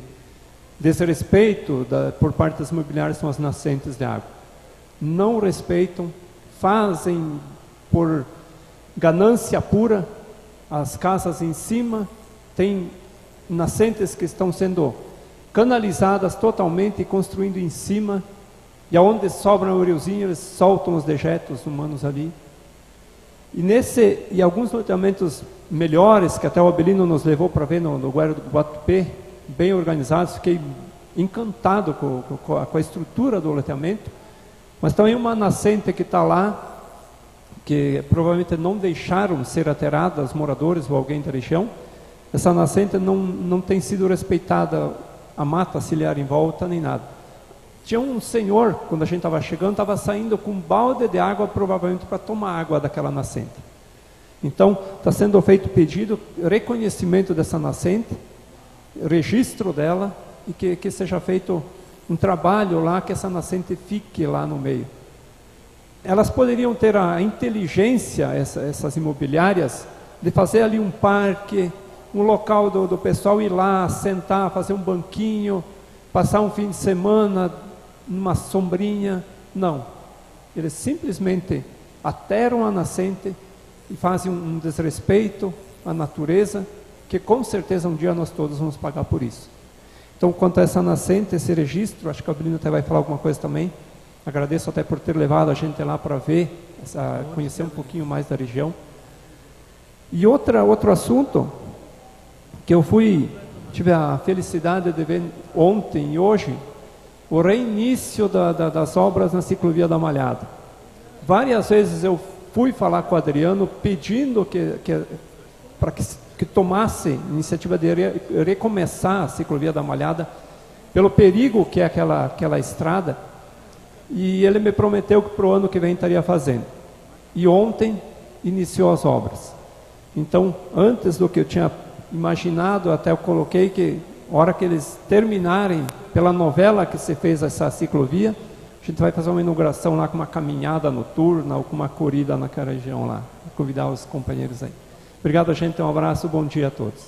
desrespeito da, por parte das imobiliárias são as nascentes de água. Não respeitam, fazem por ganância pura as casas em cima, tem nascentes que estão sendo canalizadas totalmente e construindo em cima, e aonde sobra o riozinho eles soltam os dejetos humanos ali. E nesse e alguns loteamentos melhores que até o Abelino nos levou para ver no, no Guarda do Guatupê, bem organizados, fiquei encantado com, com, a, com a estrutura do loteamento, mas também uma nascente que está lá, que provavelmente não deixaram ser aterrada os moradores ou alguém da região. Essa nascente não, não tem sido respeitada, a mata ciliar em volta, nem nada. Tinha um senhor, quando a gente estava chegando, estava saindo com um balde de água, provavelmente para tomar água daquela nascente. Então, está sendo feito pedido, reconhecimento dessa nascente, registro dela, e que, que seja feito um trabalho lá, que essa nascente fique lá no meio. Elas poderiam ter a inteligência, essa, essas imobiliárias, de fazer ali um parque, um local do, do pessoal ir lá, sentar, fazer um banquinho, passar um fim de semana numa sombrinha. Não, eles simplesmente aterram a nascente e fazem um desrespeito à natureza, que com certeza um dia nós todos vamos pagar por isso. Então, quanto a essa nascente, esse registro, acho que a Abelino até vai falar alguma coisa também. Agradeço até por ter levado a gente lá para ver, essa, conhecer um pouquinho mais da região. E outra, outro assunto que eu fui, tive a felicidade de ver ontem e hoje, o reinício da, da, das obras na ciclovia da Malhada. Várias vezes eu fui falar com o Adriano pedindo que, que, para que, que tomasse iniciativa de re, recomeçar a ciclovia da Malhada, pelo perigo que é aquela, aquela estrada, e ele me prometeu que para o ano que vem estaria fazendo. E ontem iniciou as obras. Então, antes do que eu tinha imaginado, até eu coloquei que, a hora que eles terminarem, pela novela que se fez essa ciclovia, a gente vai fazer uma inauguração lá com uma caminhada noturna ou com uma corrida naquela região lá, vou convidar os companheiros aí. Obrigado, gente. Um abraço. Bom dia a todos.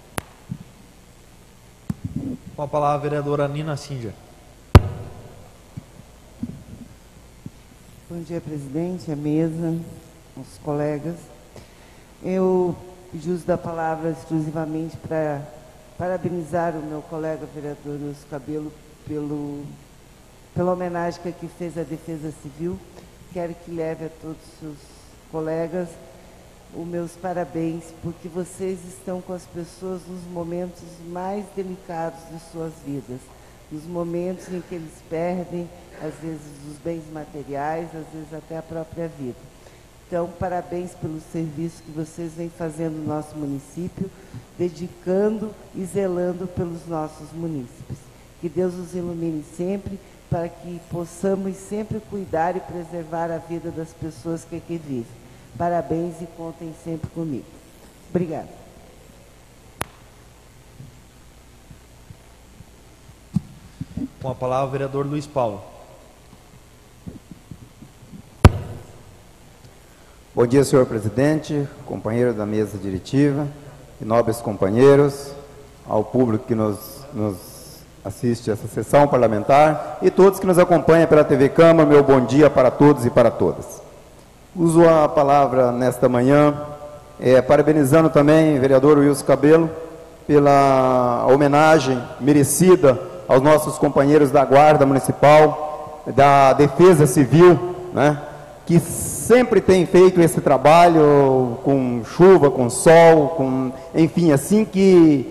Com a palavra a vereadora Nina Singer. Bom dia, presidente, a mesa, os colegas. Eu pedi uso da palavra exclusivamente para parabenizar o meu colega vereador Wilson Cabelo pelo, pela homenagem que aqui fez à Defesa Civil. Quero que leve a todos os seus colegas os meus parabéns, porque vocês estão com as pessoas nos momentos mais delicados de suas vidas, nos momentos em que eles perdem, às vezes, os bens materiais, às vezes até a própria vida. Então, parabéns pelo serviço que vocês vêm fazendo no nosso município, dedicando e zelando pelos nossos munícipes. Que Deus os ilumine sempre, para que possamos sempre cuidar e preservar a vida das pessoas que aqui vivem. Parabéns e contem sempre comigo. Obrigada. Com a palavra o vereador Luiz Paulo. Bom dia, senhor presidente, companheiro da mesa diretiva, e nobres companheiros, ao público que nos, nos assiste a essa sessão parlamentar e todos que nos acompanham pela T V Câmara, meu bom dia para todos e para todas. Uso a palavra nesta manhã, é, parabenizando também o vereador Wilson Cabelo pela homenagem merecida aos nossos companheiros da Guarda Municipal, da Defesa Civil, né, que sempre tem feito esse trabalho com chuva, com sol, com, enfim, assim que,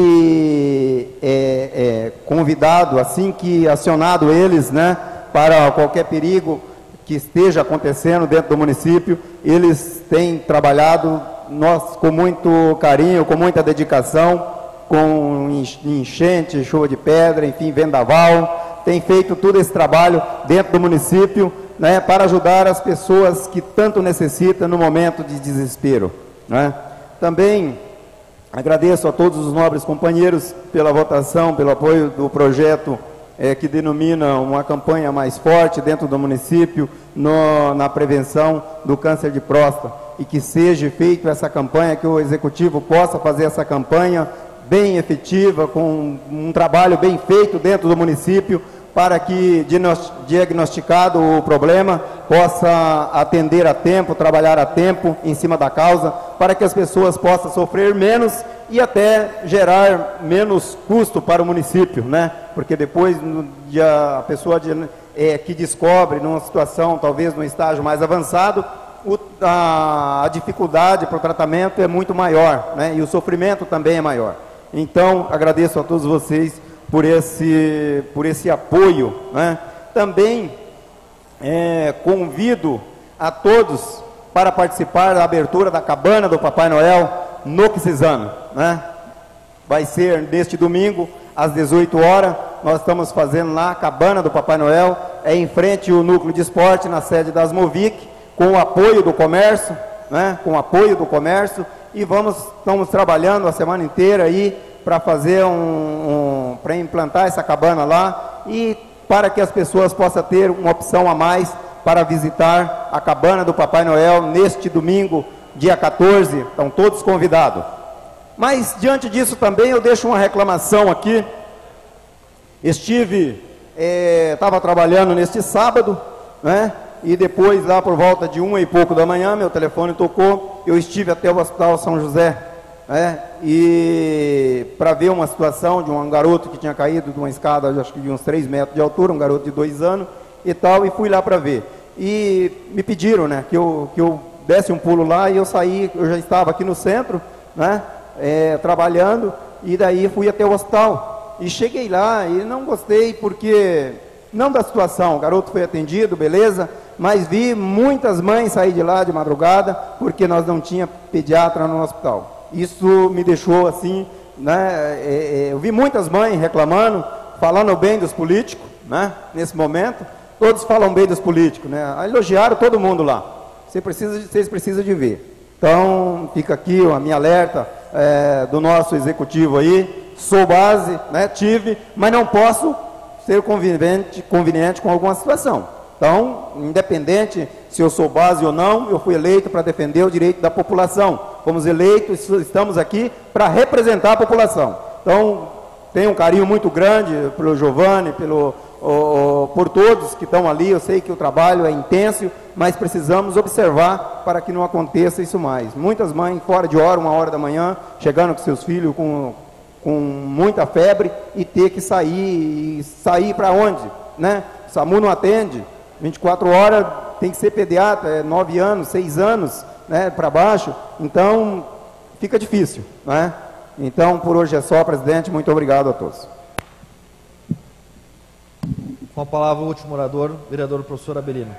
que é, é convidado, assim que acionado eles, né, para qualquer perigo que esteja acontecendo dentro do município, eles têm trabalhado nós, com muito carinho, com muita dedicação, com enchente, chuva de pedra, enfim, vendaval, tem feito todo esse trabalho dentro do município, né, para ajudar as pessoas que tanto necessitam no momento de desespero, né. Também agradeço a todos os nobres companheiros pela votação, pelo apoio do projeto é, que denomina uma campanha mais forte dentro do município no, na prevenção do câncer de próstata, e que seja feita essa campanha, que o Executivo possa fazer essa campanha bem efetiva, com um trabalho bem feito dentro do município, para que, diagnosticado o problema, possa atender a tempo, trabalhar a tempo em cima da causa, para que as pessoas possam sofrer menos e até gerar menos custo para o município, né? Porque depois no dia, a pessoa de, é, que descobre numa situação, talvez num estágio mais avançado, o, a, a dificuldade para o tratamento é muito maior, né? E o sofrimento também é maior. Então, agradeço a todos vocês por esse, por esse apoio, né? Também é, convido a todos para participar da abertura da cabana do Papai Noel no Quisizano, né? Vai ser neste domingo às dezoito horas, nós estamos fazendo lá a cabana do Papai Noel, é em frente ao núcleo de esporte, na sede das Movic, com o apoio do comércio, né? Com o apoio do comércio, e vamos, estamos trabalhando a semana inteira aí para fazer um, um para implantar essa cabana lá, e para que as pessoas possam ter uma opção a mais para visitar a cabana do Papai Noel neste domingo, dia quatorze, estão todos convidados. Mas diante disso também eu deixo uma reclamação aqui. Estive, estava é, trabalhando neste sábado, né? E depois lá por volta de uma e pouco da manhã, meu telefone tocou, eu estive até o Hospital São José, é, e para ver uma situação de um garoto que tinha caído de uma escada, acho que de uns três metros de altura, um garoto de dois anos e tal, e fui lá para ver. E me pediram, né, que eu, que eu desse um pulo lá, e eu saí, eu já estava aqui no centro, né, é, trabalhando, e daí fui até o hospital. E cheguei lá e não gostei, porque, não da situação, o garoto foi atendido, beleza, mas vi muitas mães sair de lá de madrugada, porque nós não tinha pediatra no hospital. Isso me deixou assim, né, é, é, eu vi muitas mães reclamando, falando bem dos políticos, né, nesse momento, todos falam bem dos políticos, né, elogiaram todo mundo lá, Você precisa, vocês precisam de ver. Então, fica aqui a minha alerta é, do nosso executivo aí, sou base, né, tive, mas não posso ser conveniente, conveniente com alguma situação. Então, independente se eu sou base ou não, eu fui eleito para defender o direito da população. Fomos eleitos, estamos aqui para representar a população. Então, tenho um carinho muito grande pelo Giovanni, pelo, o, o, por todos que estão ali. Eu sei que o trabalho é intenso, mas precisamos observar para que não aconteça isso mais. Muitas mães fora de hora, uma hora da manhã, chegando com seus filhos com, com muita febre e ter que sair, e sair para onde? Né? O SAMU não atende, vinte e quatro horas tem que ser pediatra, é nove anos, seis anos, né, para baixo, então fica difícil, né? Então, por hoje é só, presidente, muito obrigado a todos. Com a palavra o último orador, vereador professor Abelino.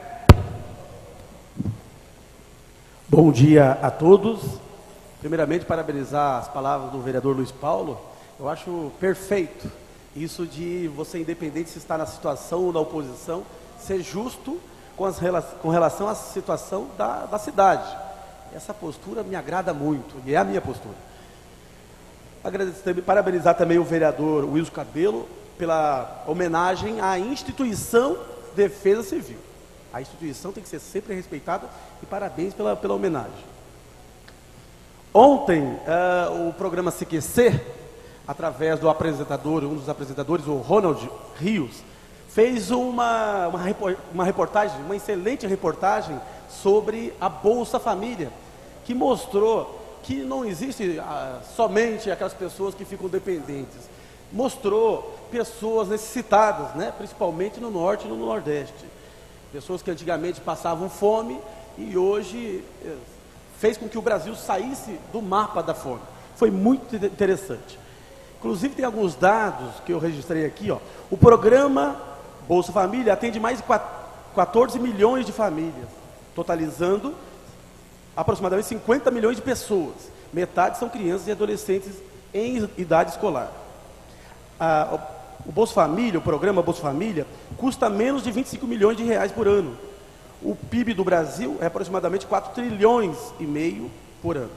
Bom dia a todos. Primeiramente, parabenizar as palavras do vereador Luiz Paulo. Eu acho perfeito isso de você, independente se está na situação ou na oposição, ser justo com, as, com relação à situação da, da cidade. Essa postura me agrada muito, e é a minha postura. Agradecer, parabenizar também o vereador Wilson Cabelo pela homenagem à instituição Defesa Civil. A instituição tem que ser sempre respeitada e parabéns pela, pela homenagem. Ontem, uh, o programa C Q C, através do apresentador, um dos apresentadores, o Ronald Rios, fez uma, uma, uma reportagem, uma excelente reportagem sobre a Bolsa Família, que mostrou que não existe ah, somente aquelas pessoas que ficam dependentes. Mostrou pessoas necessitadas, né, principalmente no Norte e no Nordeste. Pessoas que antigamente passavam fome e hoje eh, fez com que o Brasil saísse do mapa da fome. Foi muito interessante. Inclusive tem alguns dados que eu registrei aqui, ó. O programa Bolsa Família atende mais de quatorze milhões de famílias, totalizando aproximadamente cinquenta milhões de pessoas. Metade são crianças e adolescentes em idade escolar. Ah, o Bolsa Família, o programa Bolsa Família, custa menos de vinte e cinco milhões de reais por ano. O P I B do Brasil é aproximadamente quatro trilhões e meio por ano.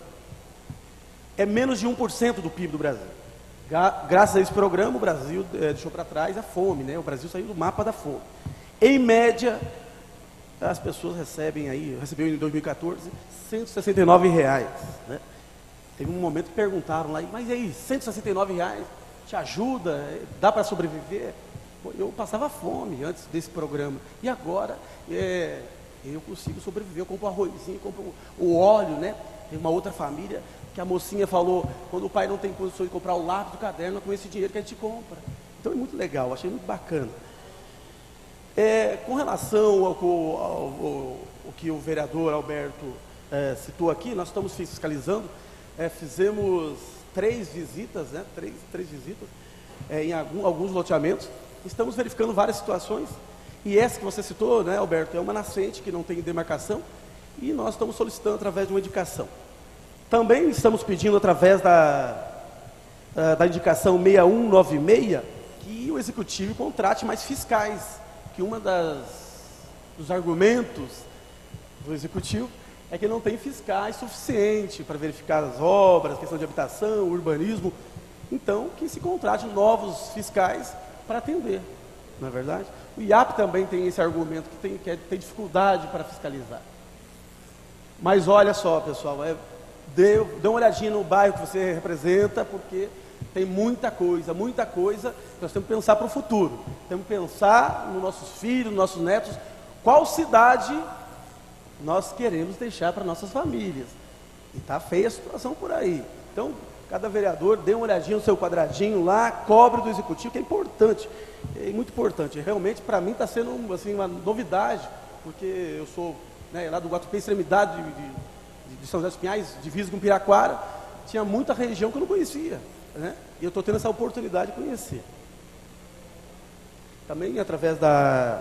É menos de um por cento do P I B do Brasil. Graças a esse programa, o Brasil é, deixou para trás a fome, né? O Brasil saiu do mapa da fome. Em média, as pessoas recebem aí, recebeu em dois mil e quatorze, cento e sessenta e nove reais, né? Teve um momento que perguntaram lá, mas aí, cento e sessenta e nove reais, te ajuda? Dá para sobreviver? Eu passava fome antes desse programa, e agora é, eu consigo sobreviver, eu compro um arrozinho, compro o óleo, né? Tem uma outra família que a mocinha falou, quando o pai não tem condições de comprar o lápis do caderno, é com esse dinheiro que a gente compra. Então é muito legal, achei muito bacana. É, com relação ao, ao, ao, ao que o vereador Alberto é, citou aqui, nós estamos fiscalizando, é, fizemos três visitas, né, três, três visitas é, em algum, alguns loteamentos, estamos verificando várias situações, e essa que você citou, né, Alberto, é uma nascente que não tem demarcação, e nós estamos solicitando através de uma indicação. Também estamos pedindo através da, da, da indicação seis um nove seis, que o Executivo contrate mais fiscais, que uma das dos argumentos do Executivo é que não tem fiscais suficiente para verificar as obras, questão de habitação, urbanismo. Então, que se contrate novos fiscais para atender, não é verdade? O I A P também tem esse argumento, que tem, que é, tem dificuldade para fiscalizar. Mas olha só, pessoal, é, dê, dê uma olhadinha no bairro que você representa, porque tem muita coisa, muita coisa, nós temos que pensar para o futuro. Temos que pensar nos nossos filhos, nos nossos netos, qual cidade nós queremos deixar para nossas famílias. E está feia a situação por aí. Então, cada vereador dê uma olhadinha no seu quadradinho lá, cobre do Executivo, que é importante, é muito importante. Realmente, para mim, está sendo assim, uma novidade, porque eu sou, né, lá do Guatupê, extremidade de, de, de São José dos Pinhais, divisa com Piraquara, tinha muita região que eu não conhecia, né? E eu estou tendo essa oportunidade de conhecer. Também, através da,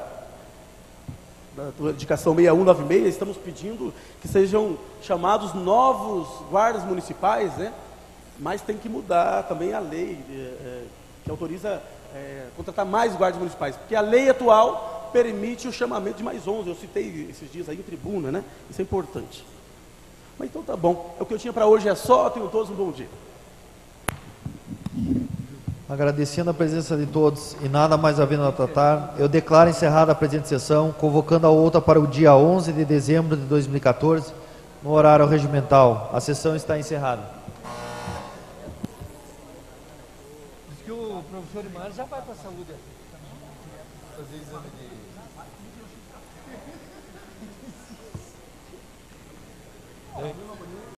da indicação seis um nove seis, estamos pedindo que sejam chamados novos guardas municipais, né? Mas tem que mudar também a lei é, que autoriza é, contratar mais guardas municipais, porque a lei atual permite o chamamento de mais onze. Eu citei esses dias aí em tribuna, né? Isso é importante. Mas então tá bom. O que eu tinha para hoje é só. Tenham todos um bom dia. Agradecendo a presença de todos e nada mais havendo a tratar, eu declaro encerrada a presente sessão, convocando a outra para o dia onze de dezembro de dois mil e quatorze, no horário regimental. A sessão está encerrada. Diz que o professor Imário já vai para a saúde fazer exame de...